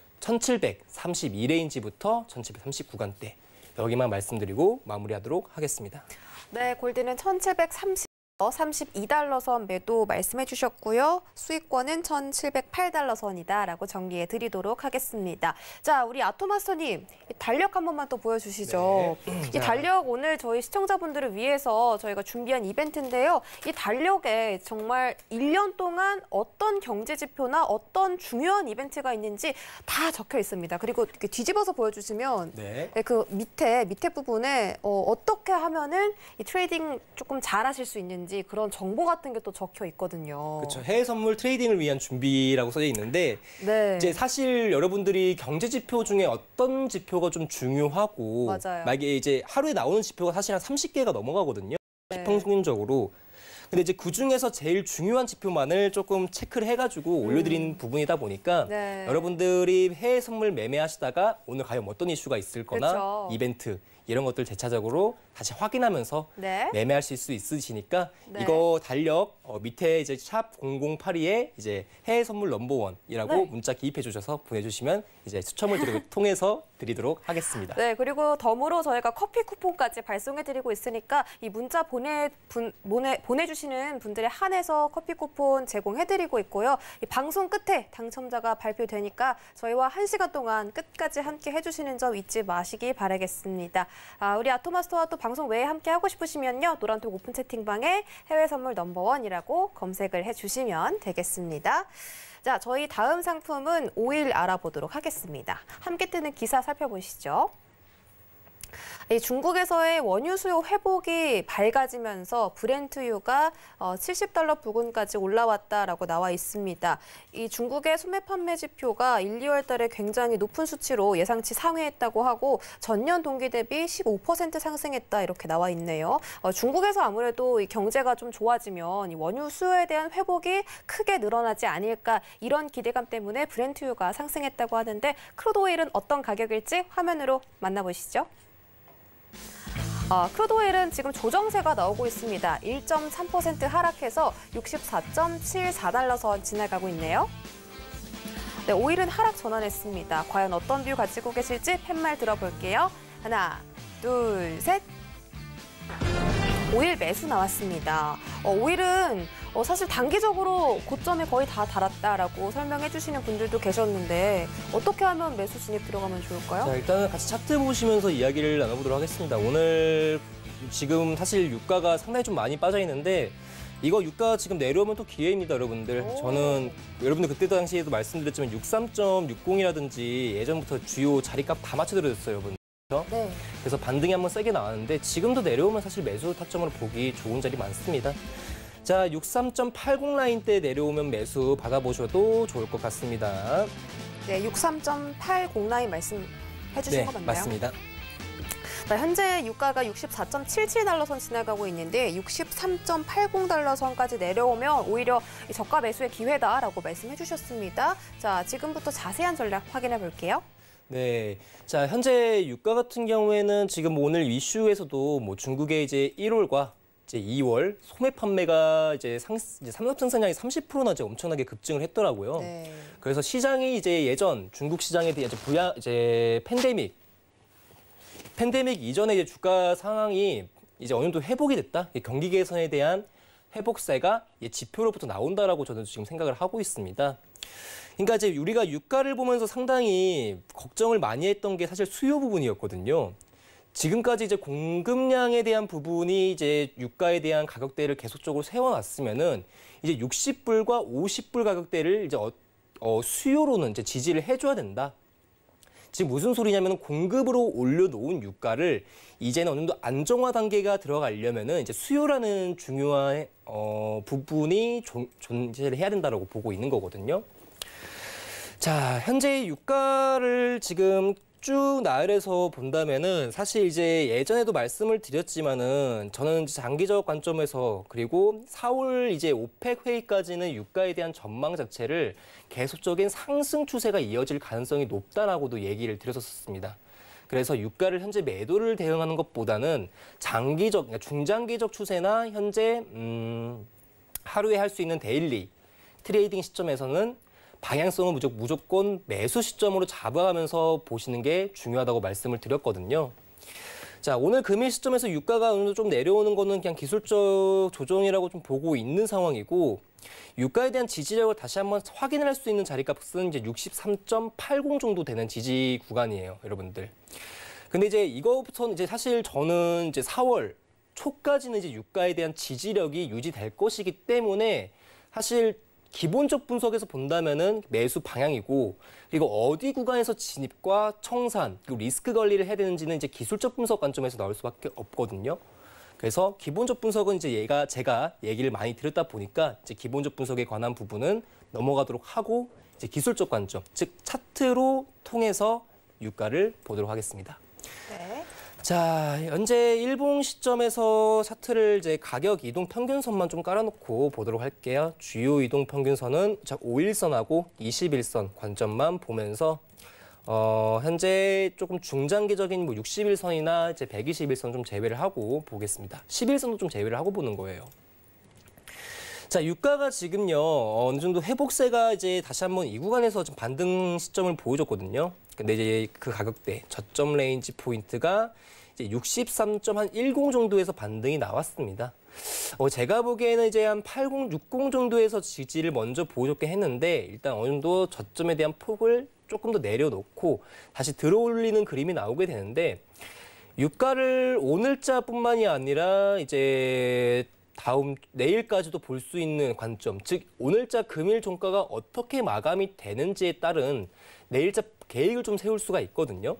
1732레인지부터 1739간대. 여기만 말씀드리고 마무리하도록 하겠습니다. 네, 골드는 1732달러 선 매도 말씀해 주셨고요. 수익권은 1708달러 선이다라고 정리해 드리도록 하겠습니다. 자, 우리 아토마스터님, 달력 한 번만 또 보여주시죠. 네. 이 달력 오늘 저희 시청자분들을 위해서 저희가 준비한 이벤트인데요. 이 달력에 정말 1년 동안 어떤 경제 지표나 어떤 중요한 이벤트가 있는지 다 적혀 있습니다. 그리고 이렇게 뒤집어서 보여주시면 네. 그 밑에 부분에 어떻게 하면은 이 트레이딩 조금 잘하실 수 있는지 그런 정보 같은 게 또 적혀 있거든요. 그렇죠. 해외 선물 트레이딩을 위한 준비라고 써져 있는데 네. 이제 사실 여러분들이 경제 지표 중에 어떤 지표가 좀 중요하고 맞아요. 만약에 이제 하루에 나오는 지표가 사실 한 30개가 넘어가거든요. 네. 평균적으로. 근데 이제 그중에서 제일 중요한 지표만을 조금 체크를 해가지고 올려드리는 부분이다 보니까 네. 여러분들이 해외 선물 매매하시다가 오늘 과연 어떤 이슈가 있을 거나 그렇죠. 이벤트 이런 것들 재차적으로 다시 확인하면서 네. 매매하실 수 있으시니까 네. 이거 달력 밑에 이제 샵 0082에 이제 해외 선물 넘버원이라고 네. 문자 기입해 주셔서 보내주시면 이제 추첨을 통해서 드리도록 하겠습니다. 네, 그리고 덤으로 저희가 커피 쿠폰까지 발송해드리고 있으니까 이 문자 보내주시는 분들에 한해서 커피 쿠폰 제공해드리고 있고요. 이 방송 끝에 당첨자가 발표되니까 저희와 1시간 동안 끝까지 함께 해주시는 점 잊지 마시기 바라겠습니다. 우리 아토마스터와 또 방송 외에 함께 하고 싶으시면요. 노란톡 오픈 채팅방에 해외 선물 넘버원이라고 검색을 해주시면 되겠습니다. 자, 저희 다음 상품은 오일 알아보도록 하겠습니다. 함께 뜨는 기사 살펴보시죠. 이 중국에서의 원유 수요 회복이 밝아지면서 브렌트유가 70달러 부근까지 올라왔다라고 나와 있습니다. 이 중국의 소매 판매 지표가 1, 2월 달에 굉장히 높은 수치로 예상치 상회했다고 하고 전년 동기 대비 15% 상승했다 이렇게 나와 있네요. 중국에서 아무래도 이 경제가 좀 좋아지면 이 원유 수요에 대한 회복이 크게 늘어나지 않을까 이런 기대감 때문에 브렌트유가 상승했다고 하는데 크루드 오일은 어떤 가격일지 화면으로 만나보시죠. 크루드 오일은 지금 조정세가 나오고 있습니다. 1.3% 하락해서 64.74달러 선 지나가고 있네요. 네, 오일은 하락 전환했습니다. 과연 어떤 뷰 가지고 계실지 팻말 들어볼게요. 하나, 둘, 셋. 오일 매수 나왔습니다. 오일은 사실 단기적으로 고점에 거의 다 달았다라고 설명해 주시는 분들도 계셨는데 어떻게 하면 매수 진입 들어가면 좋을까요? 자, 일단은 같이 차트 보시면서 이야기를 나눠보도록 하겠습니다. 오늘 지금 사실 유가가 상당히 좀 많이 빠져 있는데 이거 유가 지금 내려오면 또 기회입니다, 여러분들. 저는 여러분들 그때 당시에도 말씀드렸지만 63.60이라든지 예전부터 주요 자리값 다 맞춰드렸어요, 여러분. 네. 그래서 반등이 한번 세게 나왔는데 지금도 내려오면 사실 매수 타점으로 보기 좋은 자리 많습니다. 자, 63.80 라인대 내려오면 매수 받아보셔도 좋을 것 같습니다. 네, 63.80 라인 말씀해 주신 거 맞나요? 맞습니다. 자, 현재 유가가 64.77달러 선 지나가고 있는데 63.80달러 선까지 내려오면 오히려 저가 매수의 기회다라고 말씀해 주셨습니다. 자, 지금부터 자세한 전략 확인해 볼게요. 네. 자, 현재 유가 같은 경우에는 지금 오늘 이슈에서도 뭐 중국의 이제 1월과 이제 2월 소매 판매가 이제 산업 생산량이 30%나 이제 엄청나게 급증을 했더라고요. 네. 그래서 시장이 이제 예전 중국 시장에 대한 이제 팬데믹 이전에 이제 주가 상황이 이제 어느 정도 회복이 됐다. 경기 개선에 대한 회복세가 지표로부터 나온다라고 저는 지금 생각을 하고 있습니다. 그러니까 이제 우리가 유가를 보면서 상당히 걱정을 많이 했던 게 사실 수요 부분이었거든요. 지금까지 이제 공급량에 대한 부분이 이제 유가에 대한 가격대를 계속적으로 세워놨으면은 이제 60불과 50불 가격대를 이제 수요로는 이제 지지를 해줘야 된다. 지금 무슨 소리냐면 공급으로 올려놓은 유가를 이제는 어느 정도 안정화 단계가 들어가려면은 이제 수요라는 중요한 부분이 존재를 해야 된다고 보고 있는 거거든요. 자, 현재 유가를 지금 쭉 나열해서 본다면은 사실 이제 예전에도 말씀을 드렸지만은 저는 장기적 관점에서 그리고 4월 이제 오펙 회의까지는 유가에 대한 전망 자체를 계속적인 상승 추세가 이어질 가능성이 높다라고도 얘기를 드렸었습니다. 그래서 유가를 현재 매도를 대응하는 것보다는 장기적, 그러니까 중장기적 추세나 현재 하루에 할 수 있는 데일리 트레이딩 시점에서는 방향성을 무조건 매수 시점으로 잡아가면서 보시는 게 중요하다고 말씀을 드렸거든요. 자, 오늘 금일 시점에서 유가가 어느 정도 좀 내려오는 거는 그냥 기술적 조정이라고 좀 보고 있는 상황이고, 유가에 대한 지지력을 다시 한번 확인을 할 수 있는 자리값은 이제 63.80 정도 되는 지지 구간이에요, 여러분들. 근데 이제 이거부터는 이제 사실 저는 이제 4월 초까지는 이제 유가에 대한 지지력이 유지될 것이기 때문에 사실 기본적 분석에서 본다면은 매수 방향이고, 그리고 어디 구간에서 진입과 청산, 그리고 리스크 관리를 해야 되는지는 이제 기술적 분석 관점에서 나올 수밖에 없거든요. 그래서 기본적 분석은 이제 제가 얘기를 많이 들었다 보니까 이제 기본적 분석에 관한 부분은 넘어가도록 하고, 이제 기술적 관점, 즉 차트로 통해서 유가를 보도록 하겠습니다. 네. 자, 현재 일봉 시점에서 차트를 이제 가격 이동 평균선만 좀 깔아놓고 보도록 할게요. 주요 이동 평균선은 5일선하고 21선 관점만 보면서 현재 조금 중장기적인 뭐 61선이나 이제 121선 좀 제외를 하고 보겠습니다. 11선도 좀 제외를 하고 보는 거예요. 자, 유가가 지금요, 어느 정도 회복세가 이제 다시 한번 이 구간에서 좀 반등 시점을 보여줬거든요. 근데 이제 그 가격대, 저점 레인지 포인트가 이제 63.10 정도에서 반등이 나왔습니다. 제가 보기에는 이제 한 80, 60 정도에서 지지를 먼저 보여줬긴 했는데, 일단 어느 정도 저점에 대한 폭을 조금 더 내려놓고 다시 들어올리는 그림이 나오게 되는데, 유가를 오늘자뿐만이 아니라 이제 내일까지도 볼 수 있는 관점, 즉 오늘자 금일 종가가 어떻게 마감이 되는지에 따른 내일자 계획을 좀 세울 수가 있거든요.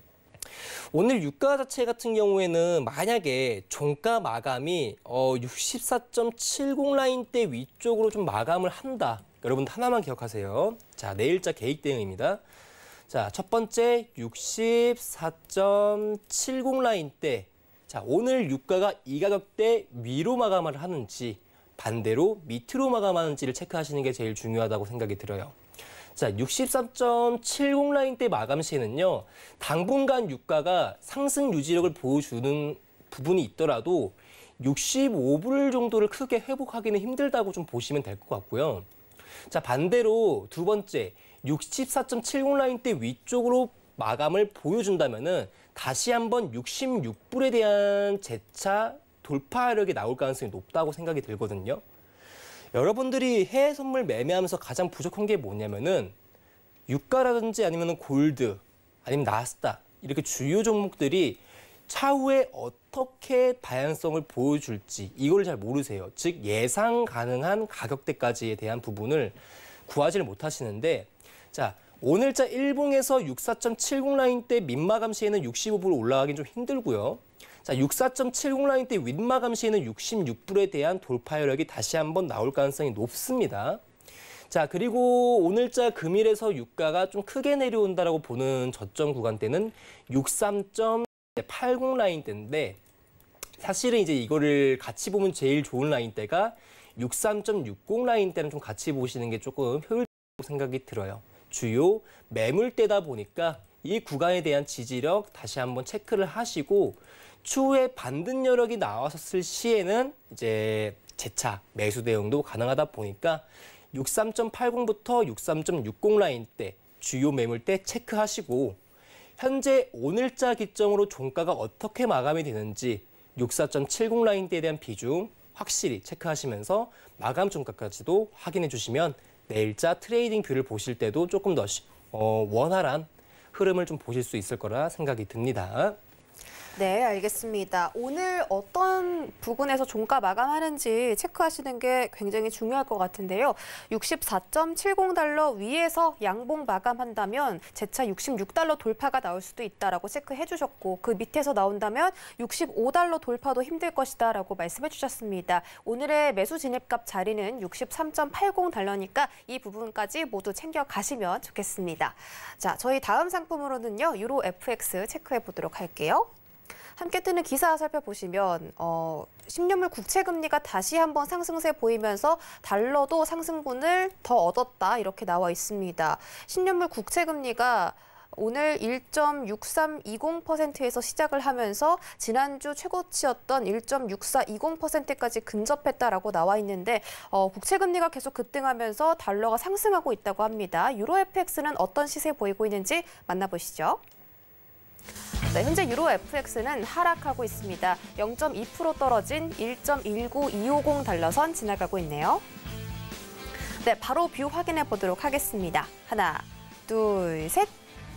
오늘 유가 자체 같은 경우에는 만약에 종가 마감이 64.70 라인대 위쪽으로 좀 마감을 한다. 여러분 하나만 기억하세요. 자, 내일자 계획 대응입니다. 자, 첫 번째 64.70 라인대. 자, 오늘 유가가 이 가격대 위로 마감을 하는지 반대로 밑으로 마감하는지를 체크하시는 게 제일 중요하다고 생각이 들어요. 자, 63.70 라인대 마감 시에는요, 당분간 유가가 상승 유지력을 보여주는 부분이 있더라도 65불 정도를 크게 회복하기는 힘들다고 좀 보시면 될 것 같고요. 자, 반대로 두 번째 64.70 라인대 위쪽으로 마감을 보여준다면은 다시 한번 66불에 대한 재차 돌파력이 나올 가능성이 높다고 생각이 들거든요. 여러분들이 해외 선물 매매하면서 가장 부족한 게 뭐냐면은 유가라든지 아니면 골드, 아니면 나스닥 이렇게 주요 종목들이 차후에 어떻게 방향성을 보여줄지 이걸 잘 모르세요. 즉 예상 가능한 가격대까지에 대한 부분을 구하지를 못하시는데, 자, 오늘자 일봉에서 64.70 라인대 민마감 시에는 65불 올라가긴 좀 힘들고요. 자, 64.70 라인대 윗마감 시에는 66불에 대한 돌파 여력이 다시 한번 나올 가능성이 높습니다. 자, 그리고 오늘자 금일에서 유가가 좀 크게 내려온다라고 보는 저점 구간대는 63.80 라인대인데, 사실은 이제 이거를 같이 보면 제일 좋은 라인대가 63.60 라인대는 좀 같이 보시는 게 조금 효율적이라고 생각이 들어요. 주요 매물대다 보니까 이 구간에 대한 지지력 다시 한번 체크를 하시고, 추후에 반등 여력이 나왔을 시에는 이제 재차 매수 대응도 가능하다 보니까 63.80부터 63.60 라인대 주요 매물대 체크하시고, 현재 오늘자 기점으로 종가가 어떻게 마감이 되는지 64.70 라인대에 대한 비중 확실히 체크하시면서 마감 종가까지도 확인해 주시면 내일자 트레이딩 뷰를 보실 때도 조금 더 원활한 흐름을 좀 보실 수 있을 거라 생각이 듭니다. 네, 알겠습니다. 오늘 어떤 부근에서 종가 마감하는지 체크하시는 게 굉장히 중요할 것 같은데요. 64.70달러 위에서 양봉 마감한다면 재차 66달러 돌파가 나올 수도 있다라고 체크해 주셨고 그 밑에서 나온다면 65달러 돌파도 힘들 것이다라고 말씀해 주셨습니다. 오늘의 매수 진입값 자리는 63.80달러니까 이 부분까지 모두 챙겨 가시면 좋겠습니다. 자, 저희 다음 상품으로는요. 유로 FX 체크해 보도록 할게요. 함께 뜨는 기사 살펴보시면 10년물 국채 금리가 다시 한번 상승세 보이면서 달러도 상승분을 더 얻었다 이렇게 나와 있습니다. 10년물 국채 금리가 오늘 1.6320%에서 시작을 하면서 지난주 최고치였던 1.6420%까지 근접했다라고 나와 있는데 국채 금리가 계속 급등하면서 달러가 상승하고 있다고 합니다. 유로 FX는 어떤 시세 보이고 있는지 만나보시죠. 네, 현재 유로 FX는 하락하고 있습니다. 0.2% 떨어진 1.19250달러선 지나가고 있네요. 네, 바로 뷰 확인해 보도록 하겠습니다. 하나, 둘, 셋.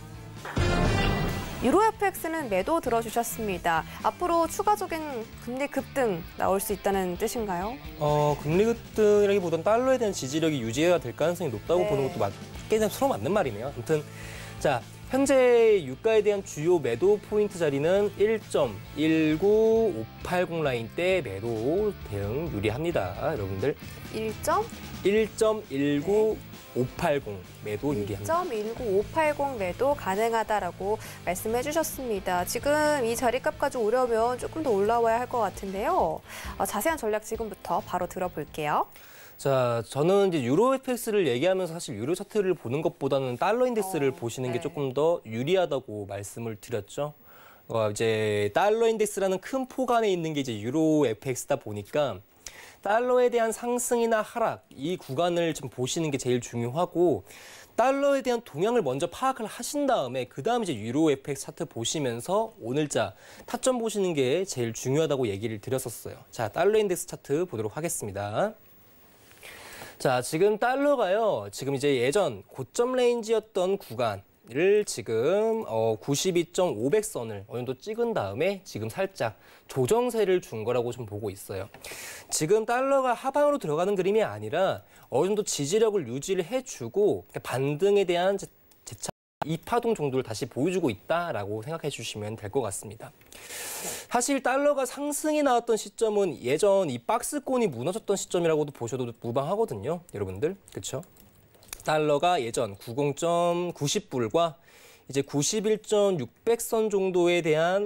유로 FX는 매도 들어주셨습니다. 앞으로 추가적인 금리 급등 나올 수 있다는 뜻인가요? 금리 급등이라기보다는 달러에 대한 지지력이 유지해야 될 가능성이 높다고 보는 것도 꽤 서로 맞는 말이네요. 아무튼 자. 현재 유가에 대한 주요 매도 포인트 자리는 1.19580 라인대 매도 대응 유리합니다. 여러분들. 1.19580 매도 유리합니다. 1.19580 매도 가능하다라고 말씀해 주셨습니다. 지금 이 자리값까지 오려면 조금 더 올라와야 할 것 같은데요. 자세한 전략 지금부터 바로 들어볼게요. 자, 저는 이제 유로 FX를 얘기하면서 사실 유로 차트를 보는 것보다는 달러 인덱스를 보시는 게 조금 더 유리하다고 말씀을 드렸죠. 이제 달러 인덱스라는 큰 폭 안에 있는 게 이제 유로 FX다 보니까 달러에 대한 상승이나 하락 이 구간을 좀 보시는 게 제일 중요하고 달러에 대한 동향을 먼저 파악을 하신 다음에 그다음 이제 유로 FX 차트 보시면서 오늘자 타점 보시는 게 제일 중요하다고 얘기를 드렸었어요. 자, 달러 인덱스 차트 보도록 하겠습니다. 자, 지금 달러가요. 지금 이제 예전 고점 레인지였던 구간을 지금 92.500선을 어느 정도 찍은 다음에 지금 살짝 조정세를 준 거라고 좀 보고 있어요. 지금 달러가 하방으로 들어가는 그림이 아니라 어느 정도 지지력을 유지를 해주고 반등에 대한 재차 이파동 정도를 다시 보여주고 있다라고 생각해 주시면 될 것 같습니다. 사실 달러가 상승이 나왔던 시점은 예전 이 박스권이 무너졌던 시점이라고도 보셔도 무방하거든요. 여러분들. 그렇죠? 달러가 예전 90.90불과 이제 91.600선 정도에 대한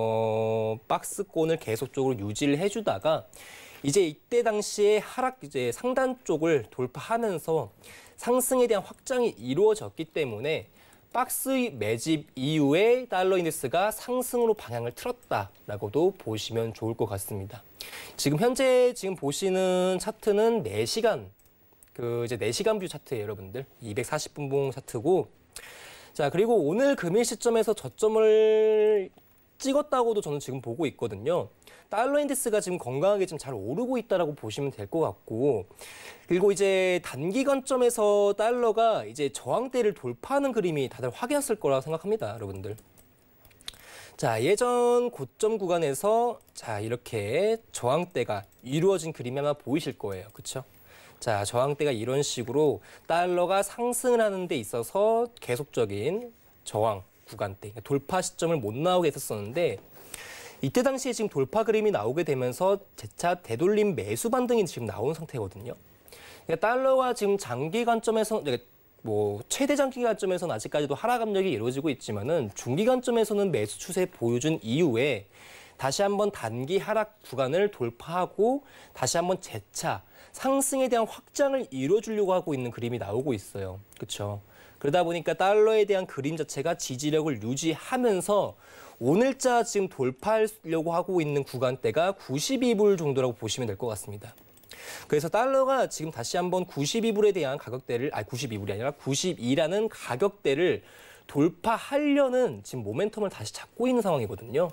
박스권을 계속적으로 유지를 해주다가 이제 이때 당시에 하락 이제 상단 쪽을 돌파하면서 상승에 대한 확장이 이루어졌기 때문에 박스 매집 이후에 달러 인덱스가 상승으로 방향을 틀었다라고도 보시면 좋을 것 같습니다. 지금 현재 보시는 차트는 4시간 이제 4시간 뷰 차트예요, 여러분들. 240분봉 차트고. 자, 그리고 오늘 금일 시점에서 저점을 찍었다고도 저는 지금 보고 있거든요. 달러 인덱스가 지금 건강하게 좀 잘 오르고 있다라고 보시면 될 것 같고, 그리고 이제 단기 관점에서 달러가 이제 저항대를 돌파하는 그림이 다들 확인했을 거라고 생각합니다, 여러분들. 자, 예전 고점 구간에서 자, 이렇게 저항대가 이루어진 그림이 아마 보이실 거예요. 그렇죠? 자, 저항대가 이런 식으로 달러가 상승을 하는 데 있어서 계속적인 저항 구간대, 돌파 시점을 못 나오게 했었는데 이때 당시에 지금 돌파 그림이 나오게 되면서 재차 되돌림 매수 반등이 지금 나온 상태거든요. 그러니까 달러가 지금 장기 관점에서 최대 장기 관점에서는 아직까지도 하락 압력이 이루어지고 있지만은 중기 관점에서는 매수 추세 보여준 이후에 다시 한번 단기 하락 구간을 돌파하고 다시 한번 재차 상승에 대한 확장을 이루어주려고 하고 있는 그림이 나오고 있어요. 그렇죠? 그러다 보니까 달러에 대한 그림 자체가 지지력을 유지하면서 오늘자 지금 돌파하려고 하고 있는 구간대가 92불 정도라고 보시면 될 것 같습니다. 그래서 달러가 지금 다시 한번 92불에 대한 가격대를, 92불이 아니라 92라는 가격대를 돌파하려는 지금 모멘텀을 다시 잡고 있는 상황이거든요.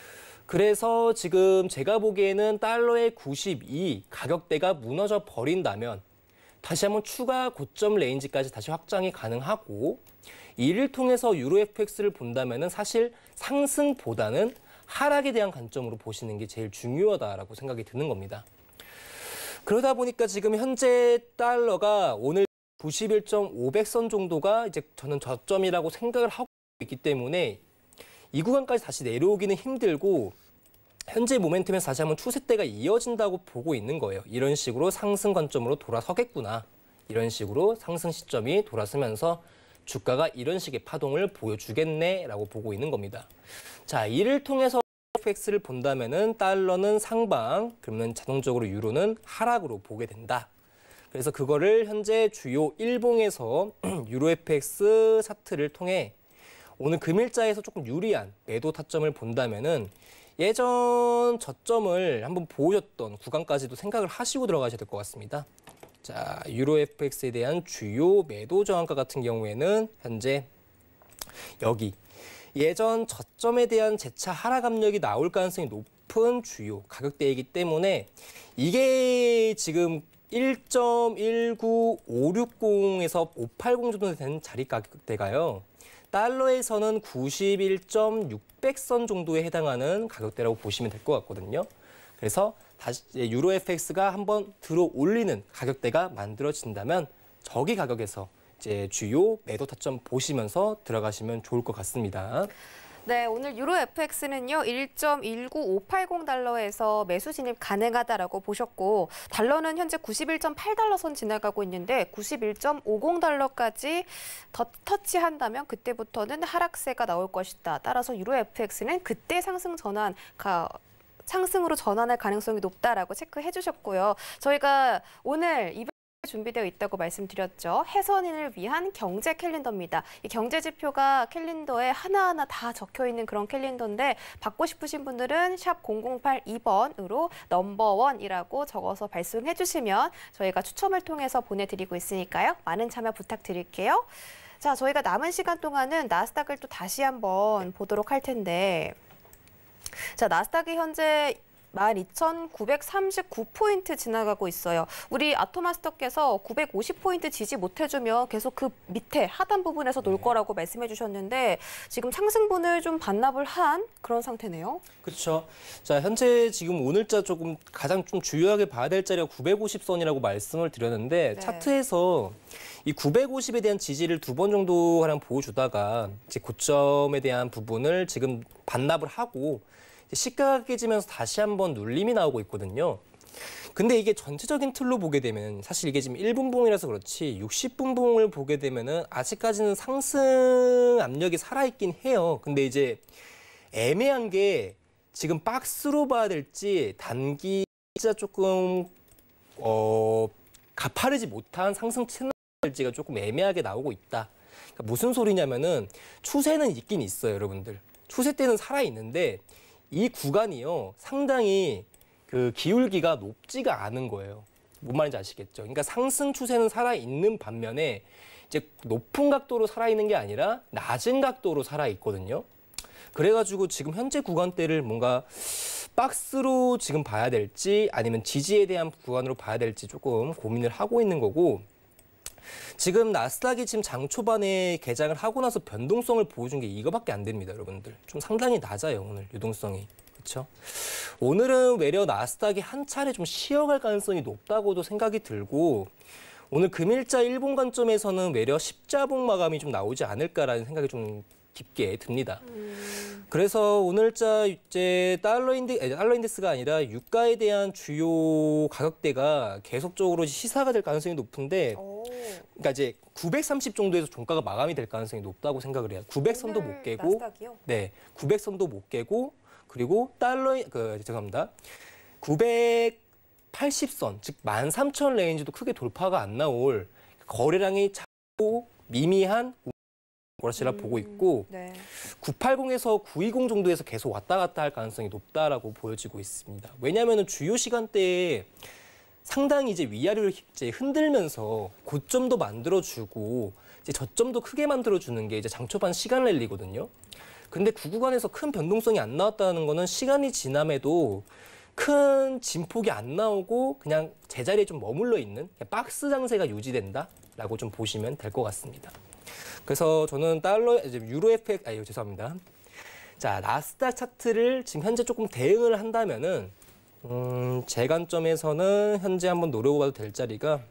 그래서 지금 제가 보기에는 달러의 92 가격대가 무너져 버린다면 다시 한번 추가 고점 레인지까지 다시 확장이 가능하고 이를 통해서 유로 FX를 본다면은 사실 상승보다는 하락에 대한 관점으로 보시는 게 제일 중요하다라고 생각이 드는 겁니다. 그러다 보니까 지금 현재 달러가 오늘 91.500선 정도가 이제 저는 저점이라고 생각을 하고 있기 때문에 이 구간까지 다시 내려오기는 힘들고 현재 모멘텀에서 다시 한번 추세대가 이어진다고 보고 있는 거예요. 이런 식으로 상승 관점으로 돌아서겠구나. 이런 식으로 상승 시점이 돌아서면서 주가가 이런 식의 파동을 보여주겠네라고 보고 있는 겁니다. 자, 이를 통해서 FX를 본다면은 달러는 상방, 그러면 자동적으로 유로는 하락으로 보게 된다. 그래서 그거를 현재 주요 일봉에서 유로 FX 차트를 통해 오늘 금일자에서 조금 유리한 매도 타점을 본다면은 예전 저점을 한번 보셨던 구간까지도 생각을 하시고 들어가셔야 될 것 같습니다. 자, 유로 FX에 대한 주요 매도 저항가 같은 경우에는 현재 여기 예전 저점에 대한 재차 하락 압력이 나올 가능성이 높은 주요 가격대이기 때문에 이게 지금 1.19560에서 580 정도 되는 자리 가격대가요. 달러에서는 91.600선 정도에 해당하는 가격대라고 보시면 될 것 같거든요. 그래서 다시 유로 FX가 한번 들어 올리는 가격대가 만들어진다면 저기 가격에서 이제 주요 매도 타점 보시면서 들어가시면 좋을 것 같습니다. 네, 오늘 유로 FX는요, 1.19580달러에서 매수 진입 가능하다라고 보셨고, 달러는 현재 91.8달러 선 지나가고 있는데 91.50달러까지 더 터치한다면 그때부터는 하락세가 나올 것이다. 따라서 유로 FX는 그때 상승으로 전환할 가능성이 높다라고 체크해 주셨고요. 저희가 오늘 준비되어 있다고 말씀드렸죠. 해선인을 위한 경제 캘린더입니다. 이 경제 지표가 캘린더에 하나하나 다 적혀 있는 그런 캘린더인데 받고 싶으신 분들은 샵 0082번으로 넘버원이라고 적어서 발송해 주시면 저희가 추첨을 통해서 보내드리고 있으니까요. 많은 참여 부탁드릴게요. 자, 저희가 남은 시간 동안은 나스닥을 또 다시 한번 보도록 할 텐데, 자, 나스닥이 현재 12,939포인트 지나가고 있어요. 우리 아토마스터께서 950포인트 지지 못해주면 계속 그 밑에 하단 부분에서 놀 거라고 말씀해 주셨는데 지금 상승분을 좀 반납을 한 그런 상태네요. 그렇죠. 자, 현재 지금 오늘자 조금 가장 좀 주요하게 봐야 될 자리가 950선이라고 말씀을 드렸는데 네. 차트에서 이 950에 대한 지지를 2번 정도 가량 보여주다가 이제 고점에 대한 부분을 지금 반납을 하고 시가가 깨지면서 다시 한번 눌림이 나오고 있거든요. 근데 이게 전체적인 틀로 보게 되면 사실 이게 지금 1분봉이라서 그렇지 60분봉을 보게 되면은 아직까지는 상승 압력이 살아있긴 해요. 근데 이제 애매한 게 지금 박스로 봐야 될지 단기 진짜 조금 가파르지 못한 상승 채널 될지가 조금 애매하게 나오고 있다. 그러니까 무슨 소리냐면은 추세는 있긴 있어요, 여러분들. 추세 때는 살아있는데 이 구간이요, 상당히 그 기울기가 높지가 않은 거예요. 뭔 말인지 아시겠죠? 그러니까 상승 추세는 살아있는 반면에 이제 높은 각도로 살아있는 게 아니라 낮은 각도로 살아있거든요. 그래가지고 지금 현재 구간대를 뭔가 박스로 지금 봐야 될지 아니면 지지에 대한 구간으로 봐야 될지 조금 고민을 하고 있는 거고, 지금 나스닥이 지금 장 초반에 개장을 하고 나서 변동성을 보여준 게 이거밖에 안 됩니다, 여러분들. 좀 상당히 낮아요, 오늘 유동성이. 그렇죠? 오늘은 외려 나스닥이 한 차례 좀 쉬어갈 가능성이 높다고도 생각이 들고, 오늘 금일자 일본 관점에서는 외려 십자봉 마감이 좀 나오지 않을까라는 생각이 좀 깊게 듭니다. 그래서 오늘자 이제 달러 인덱스가 아니라 유가에 대한 주요 가격대가 계속적으로 시사가 될 가능성이 높은데, 그러니까 이제 930 정도에서 종가가 마감이 될 가능성이 높다고 생각을 해요. 900선도 못 깨고, 나스닥이요? 네, 900선도 못 깨고, 그리고 죄송합니다. 980선, 즉 13,000 레인지도 크게 돌파가 안 나올 거래량이 작고 미미한 거래시라 보고 있고, 네. 980에서 920 정도에서 계속 왔다 갔다 할 가능성이 높다라고 보여지고 있습니다. 왜냐하면 주요 시간대에 상당히 이제 위아래로 이제 흔들면서 고점도 만들어주고 이제 저점도 크게 만들어주는 게 이제 장초반 시간 랠리거든요. 근데 그 구간에서 큰 변동성이 안 나왔다는 거는 시간이 지남에도 큰 진폭이 안 나오고 그냥 제자리에 좀 머물러 있는 박스 장세가 유지된다라고 좀 보시면 될 것 같습니다. 그래서 저는 유로 FX, 죄송합니다. 자, 나스닥 차트를 지금 현재 조금 대응을 한다면은 제 관점에서는 현재 한번 노려봐도 될 자리가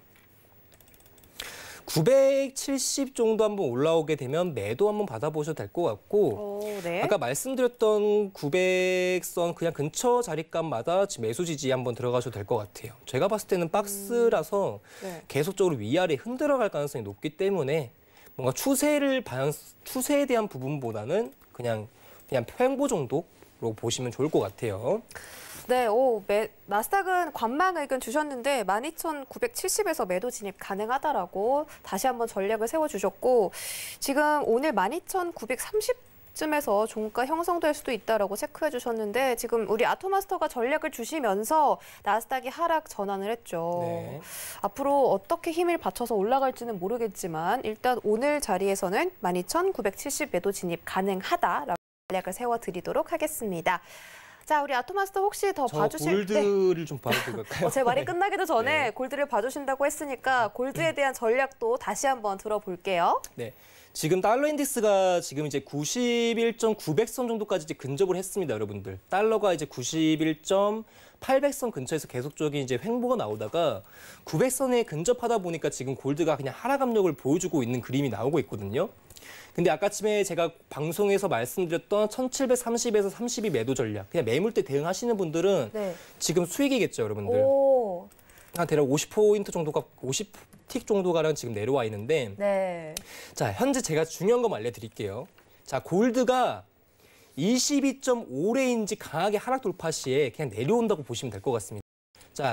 970 정도 한번 올라오게 되면 매도 한번 받아보셔도 될 것 같고 네. 아까 말씀드렸던 900선 그냥 근처 자리값마다 지금 매수 지지 한번 들어가셔도 될 것 같아요. 제가 봤을 때는 박스라서 네. 계속적으로 위아래 흔들어갈 가능성이 높기 때문에 뭔가 추세에 대한 부분보다는 그냥 횡보 정도로 보시면 좋을 것 같아요. 네, 나스닥은 관망 의견 주셨는데 12,970에서 매도 진입 가능하다라고 다시 한번 전략을 세워주셨고 지금 오늘 12,930쯤에서 종가 형성될 수도 있다라고 체크해 주셨는데 지금 우리 아토마스터가 전략을 주시면서 나스닥이 하락 전환을 했죠. 네. 앞으로 어떻게 힘을 받쳐서 올라갈지는 모르겠지만 일단 오늘 자리에서는 12,970 매도 진입 가능하다라고 전략을 세워드리도록 하겠습니다. 자, 우리 아토마스터 혹시 더 봐주실 골드를 좀 봐도 될까요? 제 말이 끝나기도 전에 네. 골드를 봐주신다고 했으니까 골드에 대한 전략도 다시 한번 들어볼게요. 네. 지금 달러 인덱스가 지금 이제 91.900선 정도까지 이제 근접을 했습니다, 여러분들. 달러가 이제 91.800선 근처에서 계속적인 이제 횡보가 나오다가 900선에 근접하다 보니까 지금 골드가 그냥 하락 압력을 보여주고 있는 그림이 나오고 있거든요. 근데 아까쯤에 제가 방송에서 말씀드렸던 1730에서 32 매도 전략, 그냥 매물대 대응하시는 분들은 네. 지금 수익이겠죠, 여러분들. 오, 한 대략 50포인트 정도가, 50틱 정도가량 지금 내려와 있는데 네. 자, 현재 제가 중요한 거 알려드릴게요. 자, 골드가 22.5레인지 강하게 하락 돌파 시에 그냥 내려온다고 보시면 될 것 같습니다. 자,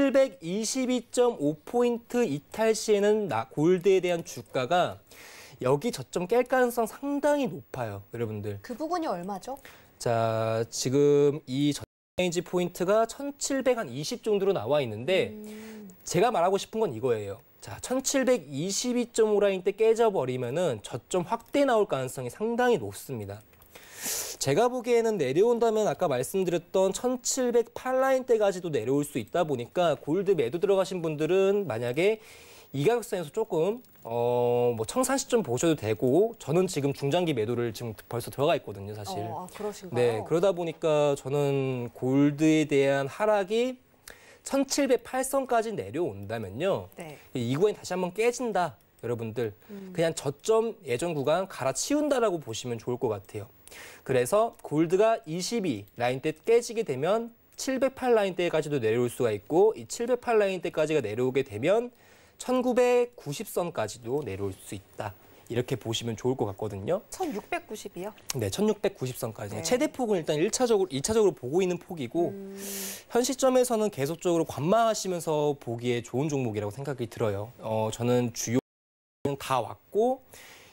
1722.5포인트 이탈 시에는 골드에 대한 주가가 여기 저점 깰 가능성 상당히 높아요, 여러분들. 그 부분이 얼마죠? 자, 지금 이 저점 레인지 포인트가 1720 정도로 나와 있는데 제가 말하고 싶은 건 이거예요. 자, 1722.5 라인 때 깨져버리면은 저점 확대 나올 가능성이 상당히 높습니다. 제가 보기에는 내려온다면 아까 말씀드렸던 1708 라인 때까지도 내려올 수 있다 보니까 골드 매도 들어가신 분들은 만약에 이 가격선에서 조금 뭐 청산 시점 보셔도 되고 저는 지금 중장기 매도를 지금 벌써 들어가 있거든요, 사실. 그러신가요? 네, 그러다 보니까 저는 골드에 대한 하락이 1708선까지 내려온다면요. 네. 이 구간이 다시 한번 깨진다, 여러분들. 그냥 저점 예전 구간 갈아치운다라고 보시면 좋을 것 같아요. 그래서 골드가 22 라인 때 깨지게 되면 708 라인 때까지도 내려올 수가 있고 이 708 라인 때까지가 내려오게 되면 1990선까지도 내려올 수 있다. 이렇게 보시면 좋을 것 같거든요. 1690이요? 네, 1690선까지. 네. 최대 폭은 일단 1차적으로 보고 있는 폭이고 현 시점에서는 계속적으로 관망하시면서 보기에 좋은 종목이라고 생각이 들어요. 저는 주요는 다 왔고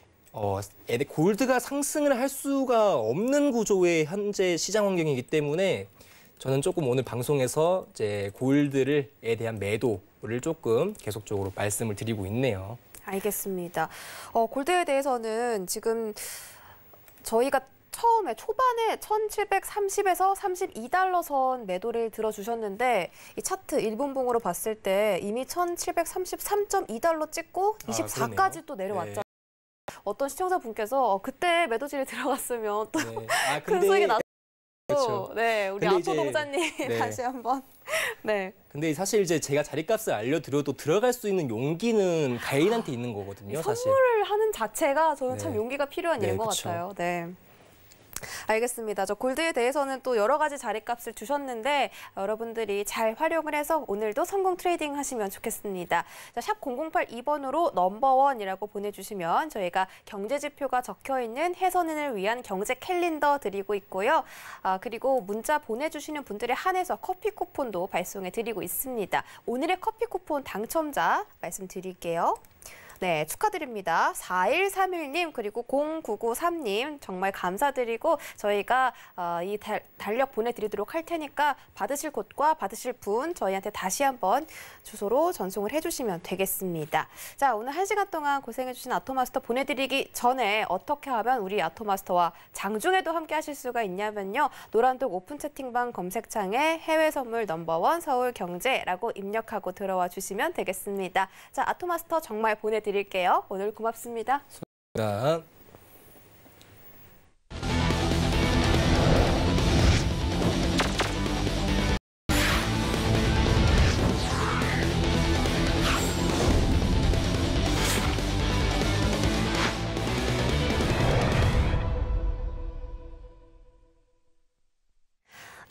골드가 상승을 할 수가 없는 구조의 현재 시장 환경이기 때문에 저는 조금 오늘 방송에서 이제 골드에 대한 매도를 조금 계속적으로 말씀을 드리고 있네요. 알겠습니다. 골드에 대해서는 지금 저희가 초반에 1730에서 32달러 선 매도를 들어주셨는데 이 차트 1분봉으로 봤을 때 이미 1733.2달러 찍고 24까지 또 내려왔잖아요. 네. 어떤 시청자분께서 그때 매도질에 들어갔으면 또 네. 큰 수익이 났 그렇죠. 네, 우리 근데 아토 동자님 네. 다시 한번. 네. 근데 사실 이제 제가 자리값을 알려드려도 들어갈 수 있는 용기는 개인한테 있는 거거든요, 사실. 선물을 하는 자체가 저는 참 네. 용기가 필요한 네, 일인 것 그쵸. 같아요. 네. 알겠습니다. 저 골드에 대해서는 또 여러 가지 자리값을 주셨는데 여러분들이 잘 활용을 해서 오늘도 성공 트레이딩 하시면 좋겠습니다. 자, 샵 0082번으로 넘버원이라고 보내주시면 저희가 경제지표가 적혀있는 해선인을 위한 경제 캘린더 드리고 있고요. 그리고 문자 보내주시는 분들에 한해서 커피 쿠폰도 발송해 드리고 있습니다. 오늘의 커피 쿠폰 당첨자 말씀드릴게요. 네, 축하드립니다. 4131님 그리고 0993님 정말 감사드리고 저희가 이 달력 보내드리도록 할 테니까 받으실 곳과 받으실 분 저희한테 다시 한번 주소로 전송을 해주시면 되겠습니다. 자, 오늘 1시간 동안 고생해주신 아토마스터 보내드리기 전에 어떻게 하면 우리 아토마스터와 장중에도 함께 하실 수가 있냐면요. 노란독 오픈 채팅방 검색창에 해외 선물 넘버원 서울경제라고 입력하고 들어와 주시면 되겠습니다. 자, 아토마스터 정말 보내드릴게요. 오늘 고맙습니다. 자.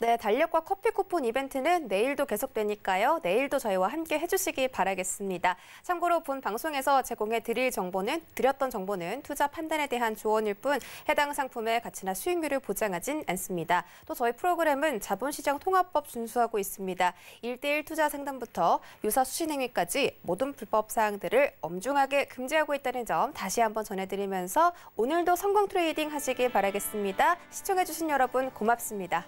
네, 달력과 커피 쿠폰 이벤트는 내일도 계속되니까요. 내일도 저희와 함께 해주시기 바라겠습니다. 참고로 본 방송에서 드렸던 정보는 투자 판단에 대한 조언일 뿐 해당 상품의 가치나 수익률을 보장하진 않습니다. 또 저희 프로그램은 자본시장 통합법 준수하고 있습니다. 1:1 투자 상담부터 유사 수신행위까지 모든 불법 사항들을 엄중하게 금지하고 있다는 점 다시 한번 전해드리면서 오늘도 성공 트레이딩 하시길 바라겠습니다. 시청해주신 여러분 고맙습니다.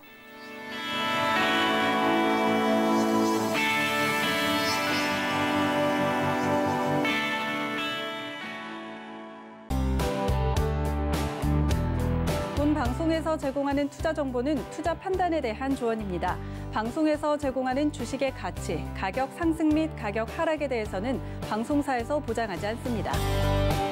본 방송에서 제공하는 투자 정보는 투자 판단에 대한 조언입니다. 방송에서 제공하는 주식의 가치, 가격 상승 및 가격 하락에 대해서는 방송사에서 보장하지 않습니다.